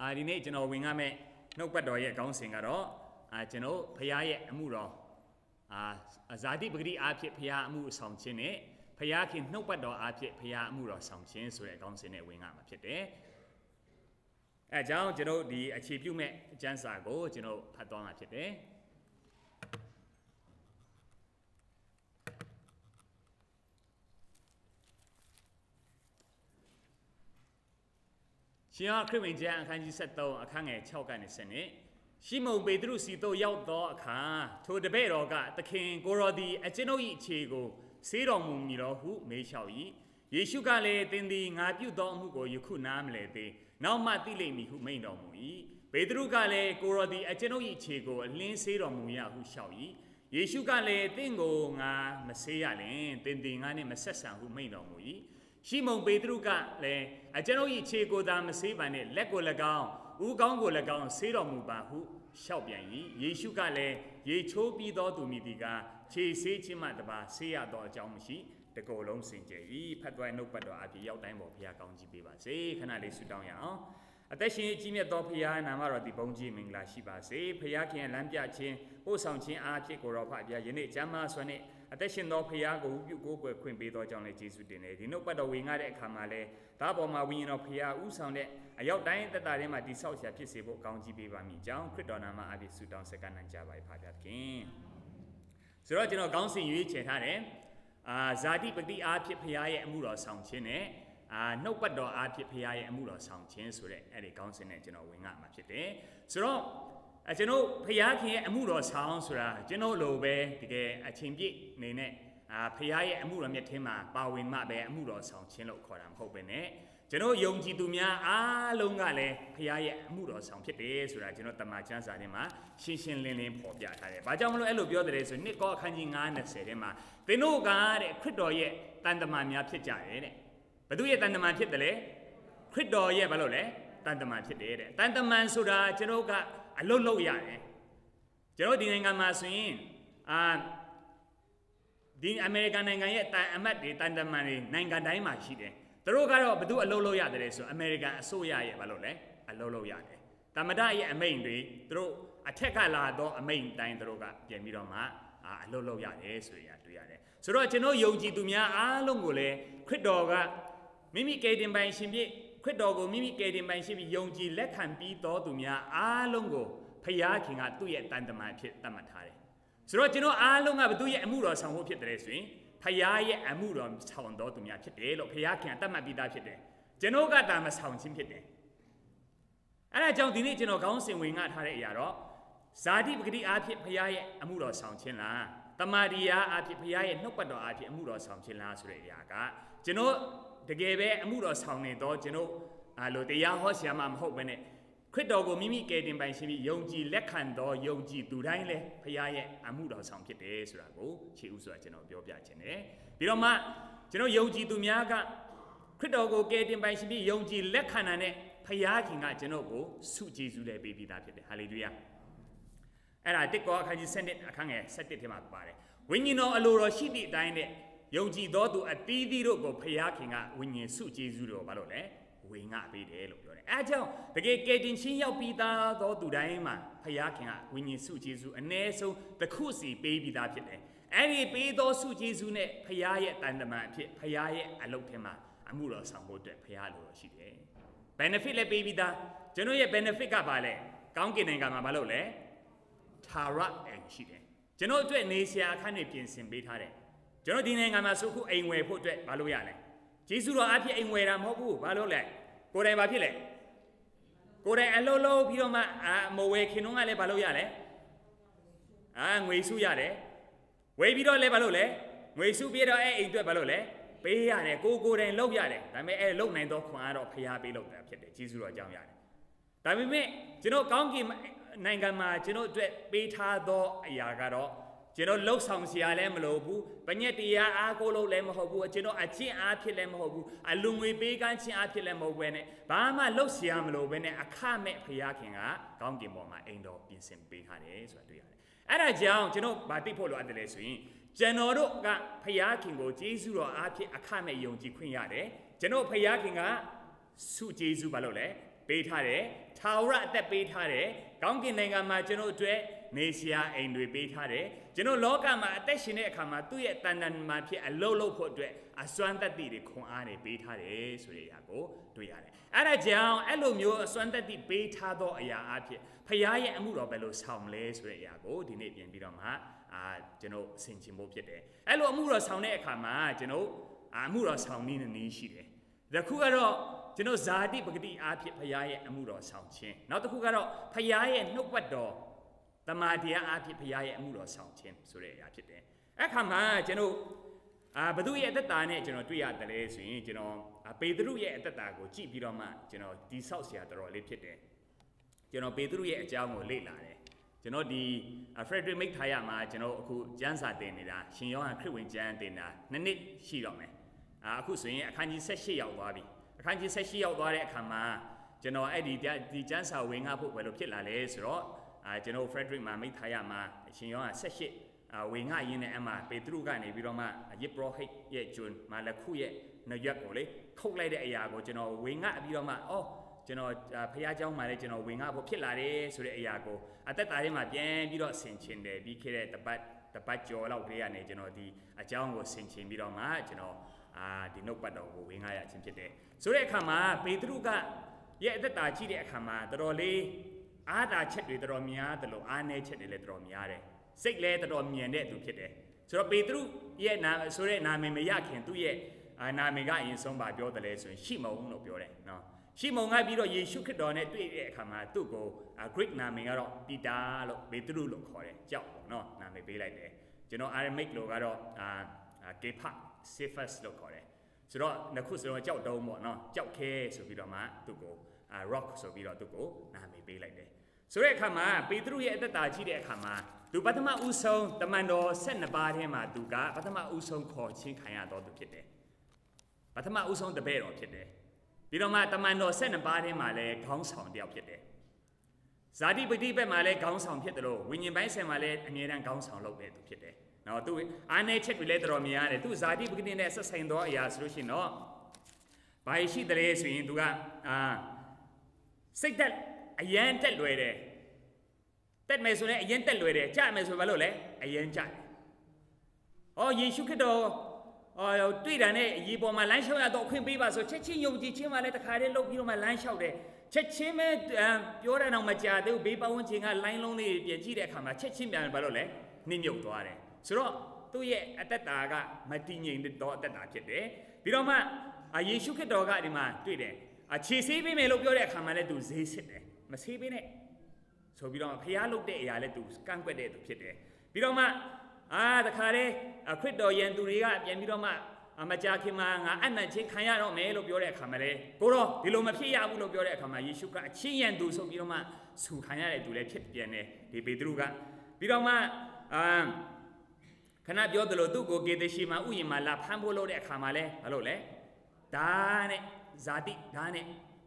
ဒီနေ့ကျွန်တော်ဝင်ရမယ့်နှုတ်ပတ်တော်ရဲ့ခေါင်းစဉ်ကတော့ကျွန်တော်ဖခင်ရဲ့အမှုတော်ဇာတိပဂတိအားဖြင့်ဖခင်အမှုဆောင်ခြင်းနဲ့ဖခင်နှုတ်ပတ်တော်အားဖြင့်ဖခင်အမှုတော်ဆောင်ခြင်းဆိုတဲ့ခေါင်းစဉ်နဲ့ဝင်ရမှာဖြစ်တယ်။အဲကြောင့်ကျွန်တော်ဒီအခြေပြုမဲ့အကျမ်းစာကိုကျွန်တော်ဖတ်သွားမှာဖြစ်တယ်။ရှင်ဟခရစ်ဝင်ကျမ်းအခန်းကြီး73အခန်းငယ်6ကနေ10နဲ့ရှိမုန်ပေတရုစီတို့ရောက်သောအခါထိုတပည့်တော်ကသခင်ကိုရောသည်အကျွန်ုပ်၏အခြေကိုဆေးတော်မူမည်တော်ဟုမေးလျှောက်၏ယေရှုကလည်းသင်သည်ငါပြုသောအမှုကိုယခုနားမလည်သေးနောက်မှသိလိမ့်မည်ဟုမိန့်တော်မူ၏ပေတရုကလည်းကိုရောသည်အကျွန်ုပ်၏အခြေကိုအလင်းဆေးတော်မူရဟုလျှောက်၏ယေရှုကလည်းသင်ကိုငါမဆေးရလင်သင်သည်ငါနှင့်မဆက်ဆံဟုမိန့်တော်မူ၏ရှိမုန်ပေတရုကလည်းအကျွန်ုပ်၏ခြေကိုသာမဆေးပါနှင့်လက်ကို၎င်းဦးခေါင်းကို၎င်းဆေးတော်မူပါဟုလျှောက်ပြန်၏ယေရှုကလည်းရေချိုးပြီးသောသူမည်သည်ကခြေဆေးခြင်းမှတပါဆေးရသောအကြောင်းမရှိတကိုယ်လုံးစင်ကြယ်၏ဖတ်သွားနှုတ်ပတ်တော်အဖြစ်ရောက်တိုင်းပေါ်ဘုရားကောင်းကြီးပေးပါစေခဏလေးဆုတောင်းရအောင်အသက်ရှင်ကြီးမြတ်သောဘုရားနာမတော်ဒီဘုန်းကြီးမင်္ဂလာရှိပါစေဘုရားခင်လမ်းပြခြင်းပို့ဆောင်ခြင်းအားဖြင့်ကိုတော်ဖဘုရားယနေ့ကျမ်းမာစွာနဲ့အသက်ရှင်သောဖခင်ကိုပြုကိုးကွယ်ခွင့်ပေးသောကြောင့်လည်းယေရှုတင်တယ်ဒီနှုတ်ပတ်တော်ဝင်ငါတဲ့အခါမှာလည်းဒါပေါ်မှာဝိညာဉ်တော်ဖခင်ဥဆောင်တဲ့အရောက်တိုင်းသက်တာထဲမှာတိဆောက်ရှာဖြစ်စေဖို့ကောင်းကြီးပေးပါမည်ကြောင်းခရစ်တော်နာမအပြည့်ဆုတောင်းဆက်ကနန်ကြပါ၏ဖခင်ဆိုတော့ကျွန်တော်ကောင်းစဉ်ရွေးချယ်ထားတယ်ဇာတိပတိအားဖြင့်ဖခင်ရဲ့အမှုတော်ဆောင်ခြင်းနဲ့နှုတ်ပတ်တော်အားဖြင့်ဖခင်ရဲ့အမှုတော်ဆောင်ခြင်းဆိုတဲ့အဲ့ဒီကောင်းစဉ်နဲ့ကျွန်တော်ဝင်ငါမှာဖြစ်တယ်ဆိုတော့ကျွန်တော်ဖခင်ရဲ့အမှုတော်ဆောင်ဆိုတာကျွန်တော်လိုပဲတကယ်အချိန်ပြည့်နေနဲ့ဖခင်ရဲ့အမှုတော်မြတ်ထင်းမှာပါဝင်မှပဲအမှုတော်ဆောင်ခြင်းလို့ခေါ်တာမဟုတ်ပဲနဲ့ကျွန်တော်ယုံကြည်သူများအားလုံးကလည်းဖခင်ရဲ့အမှုတော်ဆောင်ဖြစ်တယ်ဆိုတာကျွန်တော်တမန်ကျမ်းစာထဲမှာရှင်းရှင်းလင်းလင်းဖော်ပြထားတယ်။ဘာကြောင့်မလို့အဲ့လိုပြောတယ်ဆိုနှစ်ကောအခန်းကြီး9:20ထဲမှာသင်တို့ကတဲ့ခရစ်တော်ရဲ့တန်တမန်များဖြစ်ကြတယ်တဲ့။ဘသူရဲ့တန်တမန်ဖြစ်တယ်လဲခရစ်တော်ရဲ့ဘာလို့လဲတန်တမန်ဖြစ်တယ်တဲ့။တန်တမန်ဆိုတာကျွန်တော်ကအလုတ်လုတ်ရတယ်ကျွန်တော်ဒီနိုင်ငံမှာဆိုရင်ဒီအမေရိကန်နိုင်ငံရဲ့တန်အမတ်တွေတန်တမန်တွေနိုင်ငံတိုင်းမှာရှိတယ်သူတို့ကတော့ဘယ်သူအလုတ်လုတ်ရတယ်ဆိုအမေရိကန်အစိုးရရဲ့ဘာလို့လဲအလုတ်လုတ်ရတယ်တမဒရဲ့အမိန့်တွေသူတို့အထက်ကလာတော့အမိန့်တိုင်းသူတို့ကပြင်ပြီးတော့မှအလုတ်လုတ်ရတယ်ဆိုရတွေ့ရတယ်ဆိုတော့ကျွန်တော်ယုံကြည်သူများအားလုံးကိုလည်းခရစ်တော်ကမိမိကယ်တင်ပိုင်ရှင်ဖြစ်ခရစ်တော်ကိုမိမိကယ်တင်ပိုင်ရှိပြီးယုံကြည်လက်ခံပြီးတော်သူများအားလုံးကိုဖခင်ကသူ့ရဲ့တန်တမန်ဖြစ်သတ်မှတ်ထားတယ်။ဆိုတော့ကျွန်တော်အားလုံးကဘသူ့ရဲ့အမှုတော်ဆောင်ဖို့ဖြစ်တယ်ဆိုရင်ဖခင်ရဲ့အမှုတော်ဆောင်တော်သူများဖြစ်တယ်လို့ဖခင်သတ်မှတ်ပြီးသားဖြစ်တယ်။ကျွန်တော်ကတာမဆောင်ခြင်းဖြစ်တယ်။အဲဒါကြောင့်ဒီနေ့ကျွန်တော်ခေါင်းစဉ်ဝင်ငှထားတဲ့အရာတော့ဇာတိပဂတိအားဖြင့်ဖခင်ရဲ့အမှုတော်ဆောင်ခြင်းလားတမာရီယာအားဖြင့်ဖခင်ရဲ့နှုတ်ပတ်တော်အားဖြင့်အမှုတော်ဆောင်ခြင်းလားဆိုတဲ့အရာကကျွန်တော်တကယ်ပဲအမှုတော်ဆောင်နေတော့ကျွန်တော်လို့တရားဟောဆရာမမဟုတ်ဘဲနဲ့ခရစ်တော်ကိုမိမိကယ်တင်ပိုင်ရှင်ပြီးယုံကြည်လက်ခံတော်ယုံကြည်သူတိုင်းလည်းဖခင်ရဲ့အမှုတော်ဆောင်ဖြစ်တယ်ဆိုတာကိုခြေဥစွာကျွန်တော်ပြောပြခြင်းတယ်ပြီးတော့မှကျွန်တော်ယုံကြည်သူများကခရစ်တော်ကိုကယ်တင်ပိုင်ရှင်ပြီးယုံကြည်လက်ခံတာနဲ့ဖခင်ကကျွန်တော်ကိုဆုကျေးဇူးလည်းပေးပြီးသားဖြစ်တယ်ဟာလေလုယာအဲ့ဒါတစ်ကောအခန်းကြီး7အခန်းငယ်7ထဲမှာပါတယ်ဝိညာဉ်တော်အလိုတော်ရှိသည့်အတိုင်းနဲ့ယုံကြည်သောသူအသီးသီးတို့ကိုဖခင်ကဝိညာဉ်ဆုကျေးဇူးတော်ဘာလို့လဲဝင်ငါပေးတယ်လို့ပြောတယ်အဲကြောင့်တကယ်ကယ်တင်ခြင်းရောက်ပြီးသားသောသူတိုင်းမှာဖခင်ကဝိညာဉ်ဆုကျေးဇူးအ ਨੇ ဆုံးတစ်ခုစီပေးပြီးသားဖြစ်တယ်အဲဒီပေးသောဆုကျေးဇူးနဲ့ဖခင်ရဲ့တန်တမန်အဖြစ်ဖခင်ရဲ့အလုပ်ထဲမှာအမှုတော်ဆောင်ဖို့အတွက်ဖခင်လိုတော်ရှိတယ် benefit လည်းပေးပြီးသားကျွန်တော်ရဲ့ benefit ကဘာလဲကောင်းကင်နိုင်ငံမှာဘာလို့လဲထာဝရအိမ်ရှိတယ်ကျွန်တော်အတွက်နေစရာအခန်းတွေပြင်ဆင်ပေးထားတယ်ကျွန်တော်ဒီနိုင်ငံမှာစုခုအိမ်ဝယ်ဖို့အတွက်ဘာလို့ရလဲဂျေစုတော်အဖြစ်အိမ်ဝယ်တာမဟုတ်ဘူးဘာလို့လဲကိုယ်တိုင်ဘာဖြစ်လဲကိုယ်တိုင်အလုံးလုံးပြီးတော့မှမဝယ်ခင်တော့ကလည်းဘာလို့ရလဲငွေစုရတယ်ဝယ်ပြီးတော့လည်းဘာလို့လဲငွေစုပြီးတော့အိမ်အတွက်ဘာလို့လဲပေးရတယ်ကိုယ်တိုင်လုပ်ရတယ်ဒါပေမဲ့လုပ်နိုင်တော့ခွန်အားတော့ဖျားပေးလို့တာဖြစ်တယ်ဂျေစုတော်အကြောင်းရတယ်ဒါပေမဲ့ကျွန်တော်ကောင်းကင်နိုင်ငံမှာကျွန်တော်အတွက်ပေးထားသောအရာကတော့ကျွန်တော်လှုပ်ဆောင်စရာလည်းမလိုဘူးပညက်တရားအားကိုးလို့လည်းမဟုတ်ဘူးကျွန်တော်အချင်းအားဖြစ်လည်းမဟုတ်ဘူးအလူငွေပေးကမ်းခြင်းအားဖြစ်လည်းမဟုတ်ဘဲနဲ့ဘာမှလှုပ်စရာမလိုဘဲနဲ့အခမဲ့ဖခင်ကကောင်းကင်ပေါ်မှာအိမ်တော်ပြင်ဆင်ပေးထားတယ်ဆိုတာတွေ့ရတယ်အဲ့ဒါကြောင့်ကျွန်တော်ဗာသိဖို့လိုအပ်တယ်ဆိုရင်ကျွန်တော်တို့ကဖခင်ကိုကျေးဇူးတော်အားဖြင့်အခမဲ့ယုံကြည်ခွင့်ရတယ်ကျွန်တော်ဖခင်ကဆုကျေးဇူးဘာလို့လဲပေးထားတယ်ထာဝရအသက်ပေးထားတယ်ကောင်းကင်နိုင်ငံမှာကျွန်တော်အတွက်နေစရာအိမ်တွေပေးထားတယ်ကျွန်တော်လောကမှာအသက်ရှင်တဲ့အခါမှာသူ့ရဲ့တန်တန်မှာဖြစ်အလုံးလုံးဖို့အတွက်အစွမ်းသက်တည်တွေခွန်အားတွေပေးထားတယ်ဆိုတဲ့အရာကိုတွေ့ရတယ်အဲ့ဒါကြောင့်အဲ့လိုမျိုးအစွမ်းသက်တည်ပေးထားသောအရာအဖြစ်ဖခင်ရဲ့အမှုတော်ပဲလို့ဆောင်လဲဆိုတဲ့အရာကိုဒီနေ့ပြင်ပြီးတော့မှကျွန်တော်ဆင်ခြင်ဖို့ဖြစ်တယ်အဲ့လိုအမှုတော်ဆောင်တဲ့အခါမှာကျွန်တော်အမှုတော်ဆောင်နည်းနည်းရှိတယ်ဒီခုကတော့ကျွန်တော်ဇာတိပဂတိအားဖြင့်ဖခင်ရဲ့အမှုတော်ဆောင်ခြင်းနောက်တစ်ခုကတော့ဖခင်ရဲ့နှုတ်ပတ်တော်တမန်တရားအားဖြင့်ဖခင်ရဲ့အမှုတော်ဆောင်ခြင်းဆိုတဲ့အရာဖြစ်တယ်အခါမှာကျွန်တော်ဘသူရဲ့အသက်တာနဲ့ကျွန်တော်တွေ့ရတယ်လေဆိုရင်ကျွန်တော်ပေတရုရဲ့အသက်တာကိုကြည့်ပြီးတော့မှကျွန်တော်ဒီဆောက်ဆရာတော်တော်လေးဖြစ်တယ်ကျွန်တော်ပေတရုရဲ့အကြောင်းကိုလေ့လာတယ်ကျွန်တော်ဒီဖရက်ဒရစ်မိတ်ထားရမှာကျွန်တော်အခုကျမ်းစာတင်နေတာရှင်ယောဟန်ခရစ်ဝင်ကျမ်းတင်တာနှစ်ရှိတော့မယ်အခုဆိုရင်အခန်းကြီး18ရောက်သွားပြီအခန်းကြီး18ရောက်သွားတဲ့အခါမှာကျွန်တော်အဲ့ဒီကျမ်းစာဝင်ငါဖို့ဘယ်လိုဖြစ်လာလဲဆိုတော့ကျွန်တော်ဖရက်ဒရစ်မှာမိတ်ထားရမှာရှင်ယောဟန်18ဝင်ငါရင်းနဲ့အမှပေတရုကနေပြီးတော့မှယစ်ပရောဟိတ်ရဲ့ဂျွန်းမာလခုရဲ့နရွက်ကိုလေခုတ်လိုက်တဲ့အရာကိုကျွန်တော်ဝင်ငါပြီးတော့မှကျွန်တော်ဖခင်เจ้าမှာလည်းကျွန်တော်ဝင်ငါဖို့ဖြစ်လာတယ်ဆိုတဲ့အရာကိုအသက်တာထဲမှာပြန်ပြီးတော့ဆင်ခြင်တယ်ပြီးခဲ့တဲ့တပတ်ကျော်လောက်ကလေးကနေကျွန်တော်ဒီအကြောင်းကိုဆင်ခြင်ပြီးတော့မှကျွန်တော်ဒီနှုတ်ပတ်တော်ကိုဝင်ငါရခြင်းဖြစ်တယ်ဆိုတဲ့အခါမှာပေတရုကရဲ့အသက်တာကြည့်တဲ့အခါမှာတော်တော်လေးအားသာချက်တွေတော်တော်များတယ်လို့အားနည်းချက်တွေလည်းတော်တော်များတယ်စိတ်လည်းတော်တော်မြင်တဲ့သူဖြစ်တယ်ဆိုတော့ပေတရုရဲ့နာဆိုတဲ့နာမည်မရခင်သူ့ရဲ့နာမည်ကအရင်ဆုံးပါပြောတယ်လဲဆိုရင်ရှိမုန်လို့ပြောတယ်နော်ရှိမုန်ကပြီးတော့ယေရှုခရစ်တော်နဲ့တွေ့တဲ့အခါမှာသူ့ကို Greek နာမည်ကတော့ပီတာလို့ပေတရုလို့ခေါ်တယ်ကြောက်ပေါ့နော်နာမည်ပေးလိုက်တယ်ကျွန်တော် Aramaic လို့ကတော့ကေဖာဆေဖတ်လို့ခေါ်တယ်ဆိုတော့နှစ်ခုစလုံးကြောက်တုံးပေါ့နော်ကြောက်ခဲဆိုပြီးတော့မှသူ့ကိုrock ဆိုပြီးတော့သူ့ကိုနာမည်ပေးလိုက်တယ်ဆိုတဲ့အခါမှာပေတရုရဲ့အသက်တာကြည့်တဲ့အခါမှာသူပထမဦးဆုံးတမန်တော်12ပါးထဲမှာသူကပထမဦးဆုံးခေါ်ချင်းခံရတော်သူဖြစ်တယ်ပထမဦးဆုံးတပည့်တော်ဖြစ်တယ်ပြီးတော့မှတမန်တော်12ပါးထဲမှာလည်းခေါင်းဆောင်တယောက်ဖြစ်တယ်ဇာတိပတိဘက်မှာလည်းခေါင်းဆောင်ဖြစ်တယ်လို့ဝိညာဉ်ပိုင်းဆိုင်မှာလည်းအမြဲတမ်းခေါင်းဆောင်လုပ်တဲ့သူဖြစ်တယ်နော်သူအားနည်းချက်တွေလည်းတော်တော်များတယ်သူဇာတိပတိနဲ့ဆက်ဆိုင်သောအရာဆိုလို့ရှိရင်တော့ဘာရှိတယ်လဲဆိုရင်သူကစိတ်သက်အယမ်းတက်လွယ်တယ်တက်မယ်ဆိုရင်အရင်တက်လွယ်တယ်ကြားမယ်ဆိုဘာလို့လဲအရင်ကြားတယ်ယေရှုခရစ်တော်တွေ့တာနဲ့ရေပေါ်မှာလမ်းလျှောက်ရတော့ခွင့်ပေးပါဆိုချက်ချင်းယုံကြည်ခြင်းမှလည်းတခါတည်းလုပ်ပြီးတော့မှလမ်းလျှောက်တယ်ချက်ချင်းပဲပြောတဲ့အောင်မကြာသေးဘူးဘေးပတ်ဝန်းကျင်ကလိုင်းလုံးလေးပြင်ကြည့်တဲ့အခါမှာချက်ချင်းပြန်ဘာလို့လဲနှိမ့်မြုပ်သွားတယ်ဆိုတော့သူ့ရဲ့အသက်တာကမတည်ငြိမ်တော့အသက်တာဖြစ်တယ်ပြီးတော့မှယေရှုခရစ်တော်ကဒီမှာတွေ့တယ်ခြေဆေးပေးမယ်လို့ပြောတဲ့အခါမှာလည်းသူဈေးစစ်တယ်မဆေးပေးနဲ့ဆိုပြီးတော့ဖျားလုတ်တဲ့အရာလည်းသူကန့်ကွက်တဲ့သူဖြစ်တယ်ပြီးတော့မှတခါတည်းခရစ်တော်ယန်သူတွေကပြန်ပြီးတော့မှမကြာခင်မှာငါအနံ့ချင်းခံရတော့မယ်လို့ပြောတဲ့အခါမှာလည်းကိုတော့ဒီလိုမဖြစ်ရဘူးလို့ပြောတဲ့အခါမှာယေရှုကအချင်းယန်သူဆိုပြီးတော့မှဆူခံရတဲ့သူလည်းဖြစ်ပြန်တယ်ဒီပေတရုကပြီးတော့မှခဏပြောသလိုသူ့ကိုကေသရှိမှာဥယျာဉ်မှာလာဖမ်းဖို့လုပ်တဲ့အခါမှာလည်းဘာလို့လဲဒါနဲ့ဇာတိဒါနဲ့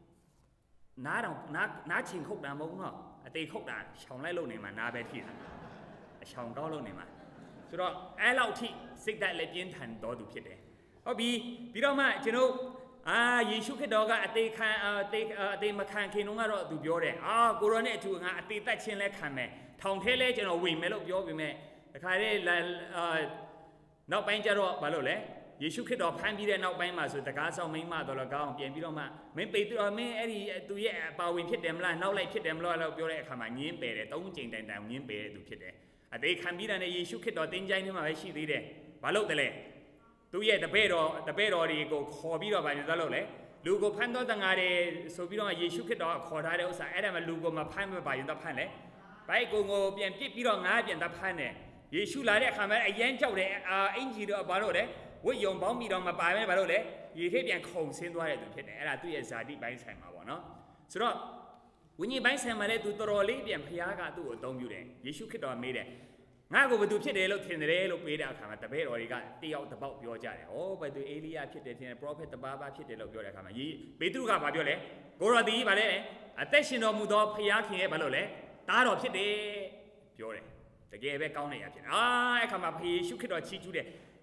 နားချင်ခုတ်တာမဟုတ်ဘူးနော်အသေးခုတ်တာရှောင်လိုက်လို့နေမှာနားပဲထိတာအရှောင်ကောင်းလို့နေမှာဆိုတော့အဲ့လောက်ထိစိတ်ဓာတ်လည်းပြင်းထန်တော်သူဖြစ်တယ်ဟုတ်ပြီပြီးတော့မှကျွန်တော်ယေရှုခရစ်တော်ကအသေးမခံခင်တော့ကတော့သူပြောတယ်ကိုရောနဲ့အတူငါအသေးသက်ချင်းလဲခံမယ်ထောင်ထဲလဲကျွန်တော်ဝင်မယ်လို့ပြောပြီးမဲ့တခါတည်းနောက်ပိုင်းကျတော့ဘာလို့လဲယေရှုခရစ်တော်ဖမ်းပြီးတဲ့နောက်ပိုင်းမှာဆိုတကားဆောင်မိန်းမတော်လည်းကောင်းပြန်ပြီးတော့မှမင်းပေတရုမင်းအဲ့ဒီသူရဲ့အပါဝင်ဖြစ်တယ်မလားနောက်လိုက်ဖြစ်တယ်မလားလို့ပြောတဲ့အခါမှာညင်းပယ်တယ်၃ကြိမ်တိုင်ညင်းပယ်တဲ့သူဖြစ်တယ်အသေးခံပြီးတဲ့ယေရှုခရစ်တော်တင်းကြိုင်းထဲမှာပဲရှိသေးတယ်ဘာလို့တလဲသူရဲ့တပည့်တော်တွေကိုခေါ်ပြီးတော့ဗာနေသလို့လေလူကိုဖမ်းတော့တငါတွေဆိုပြီးတော့ယေရှုခရစ်တော်ကခေါ်ထားတဲ့ဥစ္စာအဲ့ဒါမှလူကိုမဖမ်းမပါရင်တော့ဖမ်းလေဘိုက်ကိုပြန်ပစ်ပြီးတော့ငါပြန်တော့ဖမ်းတယ်ယေရှုလာတဲ့အခါမှာအယမ်းကြောက်တယ်အင်ကြီးတော့ဘာလို့လဲဝိယုံပေါင်းပြီးတော့မပါမဲဘာလို့လဲရေထည့်ပြန်ခုံဆင်းသွားတဲ့သူဖြစ်တယ်အဲ့ဒါသူ့ရဲ့ဇာတိပိုင်းဆိုင်မှာပေါ့နော်ဆိုတော့ဝိညာဉ်ပိုင်းဆိုင်မှာလည်းသူတော်တော်လေးပြန်ဖျားကသူ့ကိုအသုံးပြုတယ်ယေရှုခရစ်တော်မေးတယ်ငါ့ကိုဘယ်သူဖြစ်တယ်လို့ထင်တယ်လို့ပေးတဲ့အခါမှာတပည့်တော်တွေကတယောက်တစ်ပေါက်ပြောကြတယ်။ဘယ်သူအေလိယဖြစ်တယ်ထင်တယ် prophet တပါးဖြစ်တယ်လို့ပြောတဲ့အခါမှာပေတရုကဘာပြောလဲကိုရောဒီဘာလဲအသက်ရှင်တော်မူသောဖျားခင်ရဲ့ဘာလို့လဲတားတော်ဖြစ်တယ်ပြောတယ်တကယ်ပဲကောင်းနေရဖြစ်တယ်။အဲ့အခါမှာယေရှုခရစ်တော်ချီးကျူးတယ်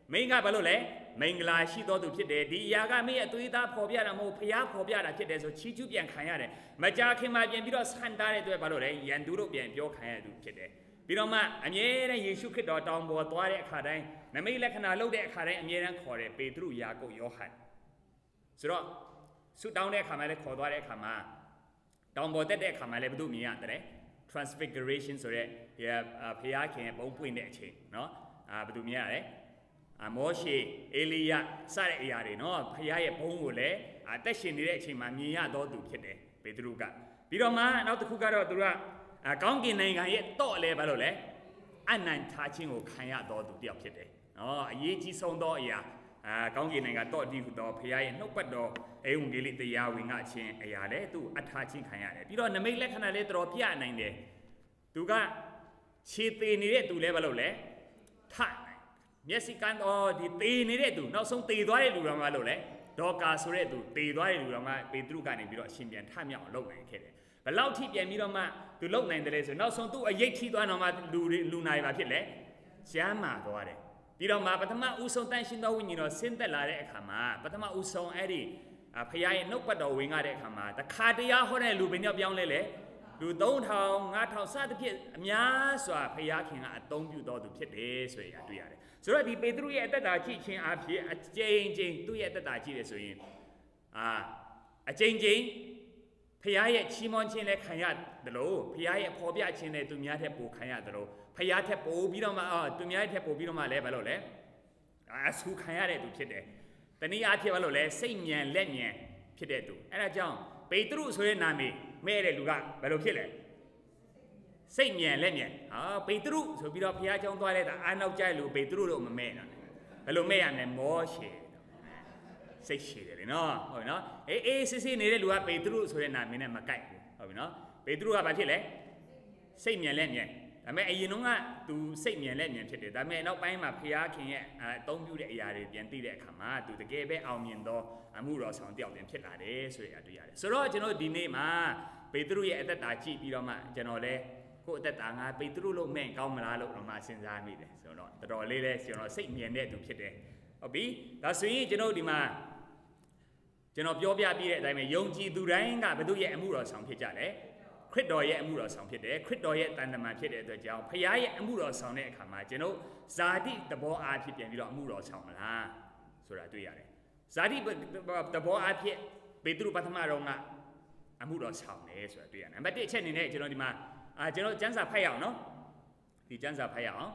မိန်းကဘာလို့လဲမင်္ဂလာရှိတော်သူဖြစ်တယ်ဒီအရာကမင်းရဲ့အသွေးသားပေါ်ပြတာမဟုတ်ဖျားပေါ်ပြတာဖြစ်တယ်ဆိုချီးကျူးပြန်ခံရတယ်မကြာခင်မှာပြန်ပြီးတော့ဆန်တာတဲ့အတွက်ဘာလို့လဲယန်သူတို့ပြန်ပြောခံရသူဖြစ်တယ်ပြီးတော့မှအမြဲတမ်းယေရှုခရစ်တော်တောင်ပေါ်သွားတဲ့အခါတိုင်းနမိတ်လက္ခဏာလုပ်တဲ့အခါတိုင်းအမြဲတမ်းခေါ်တယ်ပေတရုယာကုပ်ယောဟန်ဆိုတော့ဆုတောင်းတဲ့အခါမှာလည်းခေါ်သွားတဲ့အခါမှာတောင်ပေါ်တက်တဲ့အခါမှာလည်းဘယ်သူမြင်ရတယ် transfiguration ဆိုတဲ့ဖျားခင်ရဲ့ဘုံပွင့်တဲ့အချိန်နော်ဘယ်သူမြင်ရတယ်မောရှေအေလိယစတဲ့အရာတွေနော်ဖခင်ရဲ့ဘုန်းကိုလည်းအသက်ရှင်နေတဲ့အချိန်မှာမြင်ရတော့သူဖြစ်တယ်ပေတရုကပြီးတော့မှနောက်တစ်ခုကတော့သူကကောင်းကင်နိုင်ငံရဲ့တော့လဲဘာလို့လဲအနန္တချင်းကိုခံရတော့သူတယောက်ဖြစ်တယ်နော်အရေးကြီးဆုံးသောအရာကောင်းကင်နိုင်ငံတော့ဒီဟုသောဖခင်ရဲ့နှုတ်ပတ်တော်အေဝံဂေလိတရားဝင်ငါချင်းအရာလဲသူအထာချင်းခံရတယ်ပြီးတော့နမိတ်လက္ခဏာလေးတော်ပြနိုင်တယ်သူကခြေသေးနေတဲ့သူလဲဘာလို့လဲထမျက်စိကန်းတော့ဒီတေနေတဲ့သူနောက်ဆုံးတေသွားတဲ့လူတော်မှလို့လေဒေါကာဆိုတဲ့သူတေသွားတဲ့လူတော်မှပေတရုကနေပြီးတော့အရှင်ပြန်ထမြောက်အောင်လုပ်နိုင်ခဲ့တယ်ဘလောက်ထိပြန်ပြီးတော့မှသူလုပ်နိုင်တယ်လဲဆိုနောက်ဆုံးသူအရေးထိသွားတော့မှလူနိုင်ပါဖြစ်လေကျမ်းမာသွားတယ်ပြီးတော့မှပထမဦးဆုံးတန်ရှင်တော်ဝိညာဉ်တော်ဆင်းသက်လာတဲ့အခါမှာပထမဦးဆုံးအဲ့ဒီဖခင်ရဲ့နှုတ်ပတ်တော်ဝင်လာတဲ့အခါမှာတခါတရားဟောတဲ့လူဘယ်နှယောက်ပြောင်းလဲလေလူ3000 5000စသဖြင့်အများစွာဖခင်ကအသုံးပြုတော်သူဖြစ်တယ်ဆိုရင်တွေ့ရတယ်ဆိုတော့ဒီပေတရုရဲ့အသက်တာကြည့်ခြင်းအဖြစ်အကျဉ်းချင်းသူ့ရဲ့အသက်တာကြည့်တယ်ဆိုရင်အကျဉ်းချင်းဖခင်ရဲ့ချီးမွမ်းခြင်းလည်းခံရတယ်လို့ဖခင်ရဲ့ဖော်ပြခြင်းလည်းသူများထက်ပိုခံရတယ်လို့ဖခင်ထက်ပိုပြီးတော့မှသူများထက်ပိုပြီးတော့မှလည်းဘာလို့လဲအဆူခံရတဲ့သူဖြစ်တယ်တနည်းအားဖြင့်ဘာလို့လဲစိတ်မြန်လက်မြန်ဖြစ်တဲ့သူအဲ့ဒါကြောင့်ပေတရုဆိုတဲ့နာမည်မဲ့တဲ့လူကဘယ်လိုဖြစ်လဲစိတ်မြန်လက်မြန်ပေတရုဆိုပြီးတော့ဘုရားကျောင်းသွားတဲ့အာနောက်ကျလူပေတရုတို့မမဲ့တာဘယ်လိုမဲ့ရမလဲမောရှေစိတ်ရှည်တယ်လေနော်ဟုတ်ပြီနော်အေးစစ်စစ်နေတဲ့လူကပေတရုဆိုတဲ့နာမည်နဲ့မကိုက်ဘူးဟုတ်ပြီနော်ပေတရုကဘာဖြစ်လဲစိတ်မြန်လက်မြန်ဒါပေမဲ့အရင်တုန်းကသူစိတ်မြန်လက်မြန်ဖြစ်တယ်ဒါပေမဲ့နောက်ပိုင်းမှာဘုရားခင်ရဲ့အသုံးပြုတဲ့အရာတွေပြန်သိတဲ့အခါမှာသူတကယ်ပဲအောင်မြင်သောအမှုတော်ဆောင်တယောက်ပြန်ဖြစ်လာတယ်ဆိုရတွေ့ရတယ်ဆိုတော့ကျွန်တော်ဒီနေ့မှာပေတရုရဲ့အသက်တာကြည့်ပြီးတော့မှကျွန်တော်လည်းကိုယ့်အသက်တာငါပေတရုလို့မဲ့ကောင်းမလားလို့တော့မှစဉ်းစားမိတယ်ဆိုတော့တော်တော်လေးလဲကျွန်တော်စိတ်မြင်တဲ့သူဖြစ်တယ်ဟုတ်ပြီဒါဆိုရင်ကျွန်တော်ဒီမှာကျွန်တော်ပြောပြပြတဲ့အတိုင်းပဲယုံကြည်သူတိုင်းကဘုသူရဲ့အမှုတော်ဆောင်ဖြစ်ကြတယ်ခရစ်တော်ရဲ့အမှုတော်ဆောင်ဖြစ်တယ်ခရစ်တော်ရဲ့တန်တမန်ဖြစ်တဲ့အတွက်ကြောင့်ဖခင်ရဲ့အမှုတော်ဆောင်တဲ့အခါမှာကျွန်တော်ဇာတိသဘောအားဖြင့်ပြန်ပြီးတော့အမှုတော်ဆောင်မလားဆိုတာတွေ့ရတယ်ဇာတိသဘောအားဖြင့်ပေတရုပထမတော့ကအမှုတော်ဆောင်တယ်ဆိုတာတွေ့ရတယ်နံပါတ်1အချက်အနေနဲ့ကျွန်တော်ဒီမှာကျွန်တော်ကျမ်းစာဖတ်ရအောင်နော်ဒီကျမ်းစာဖတ်ရအောင်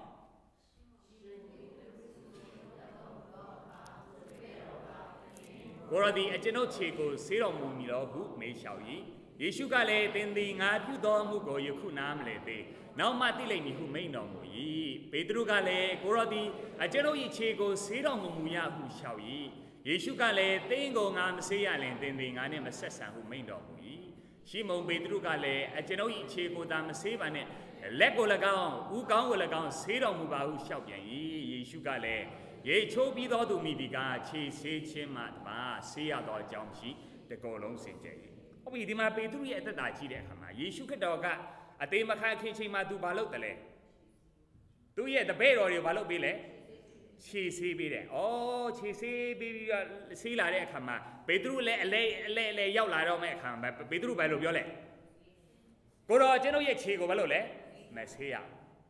ကိုရဒီအကျွန်ုပ်ခြေကိုဆေးတော်မူမည်တော်ဟုမေးလျှောက်၏ယေရှုကလည်းသင်သည်ငါပြုသောအမှုကိုယခုနားမလည်သေးနောက်မှသိလိမ့်မည်ဟုမိန့်တော်မူ၏ပေတရုကလည်းကိုရဒီအကျွန်ုပ်၏ခြေကိုဆေးတော်မူရဟုလျှောက်၏ယေရှုကလည်းသင်ကိုငါမဆေးရလင်သင်သည်ငါနှင့်မဆက်ဆံဟုမိန့်တော်မူ၏ရှီမုန်ပေတရုကလည်းအကျွန်ုပ်၏ခြေကိုသာမဆေးပါနဲ့လက်ကို၎င်းဦးကောင်းကို၎င်းဆေးတော်မူပါဟုလျှောက်ပြန်၏ယေရှုကလည်းရေချိုးပြီးသောသူမိဒီကခြေဆေးခြင်းမှတပါဆေးရသောအကြောင်းရှိတကောလုံးစင်ကြယ်၏ဟုတ်ပြီဒီမှာပေတရုရဲ့အသက်တာကြီးတဲ့အခါမှာယေရှုခရစ်တော်ကအသေးမခန့်ခင်ချိန်မှာသူဘာလုပ်တယ်လဲသူရဲ့တပည့်တော်တွေဘာလုပ်ပေးလဲခြေဆေးပေးတယ်။ခြေဆေးပေးပြီးတော့ဆေးလာတဲ့အခါမှာပေတရုလည်းအလဲရောက်လာတော့မဲ့အခါမှာပေတရုဘာလို့ပြောလဲ။ကိုတော်ကျွန်ုပ်ရဲ့ခြေကိုဘာလို့လဲမဆေးရ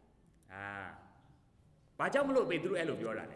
။ဘာကြောင့်မလို့ပေတရုအဲ့လိုပြောတာလဲ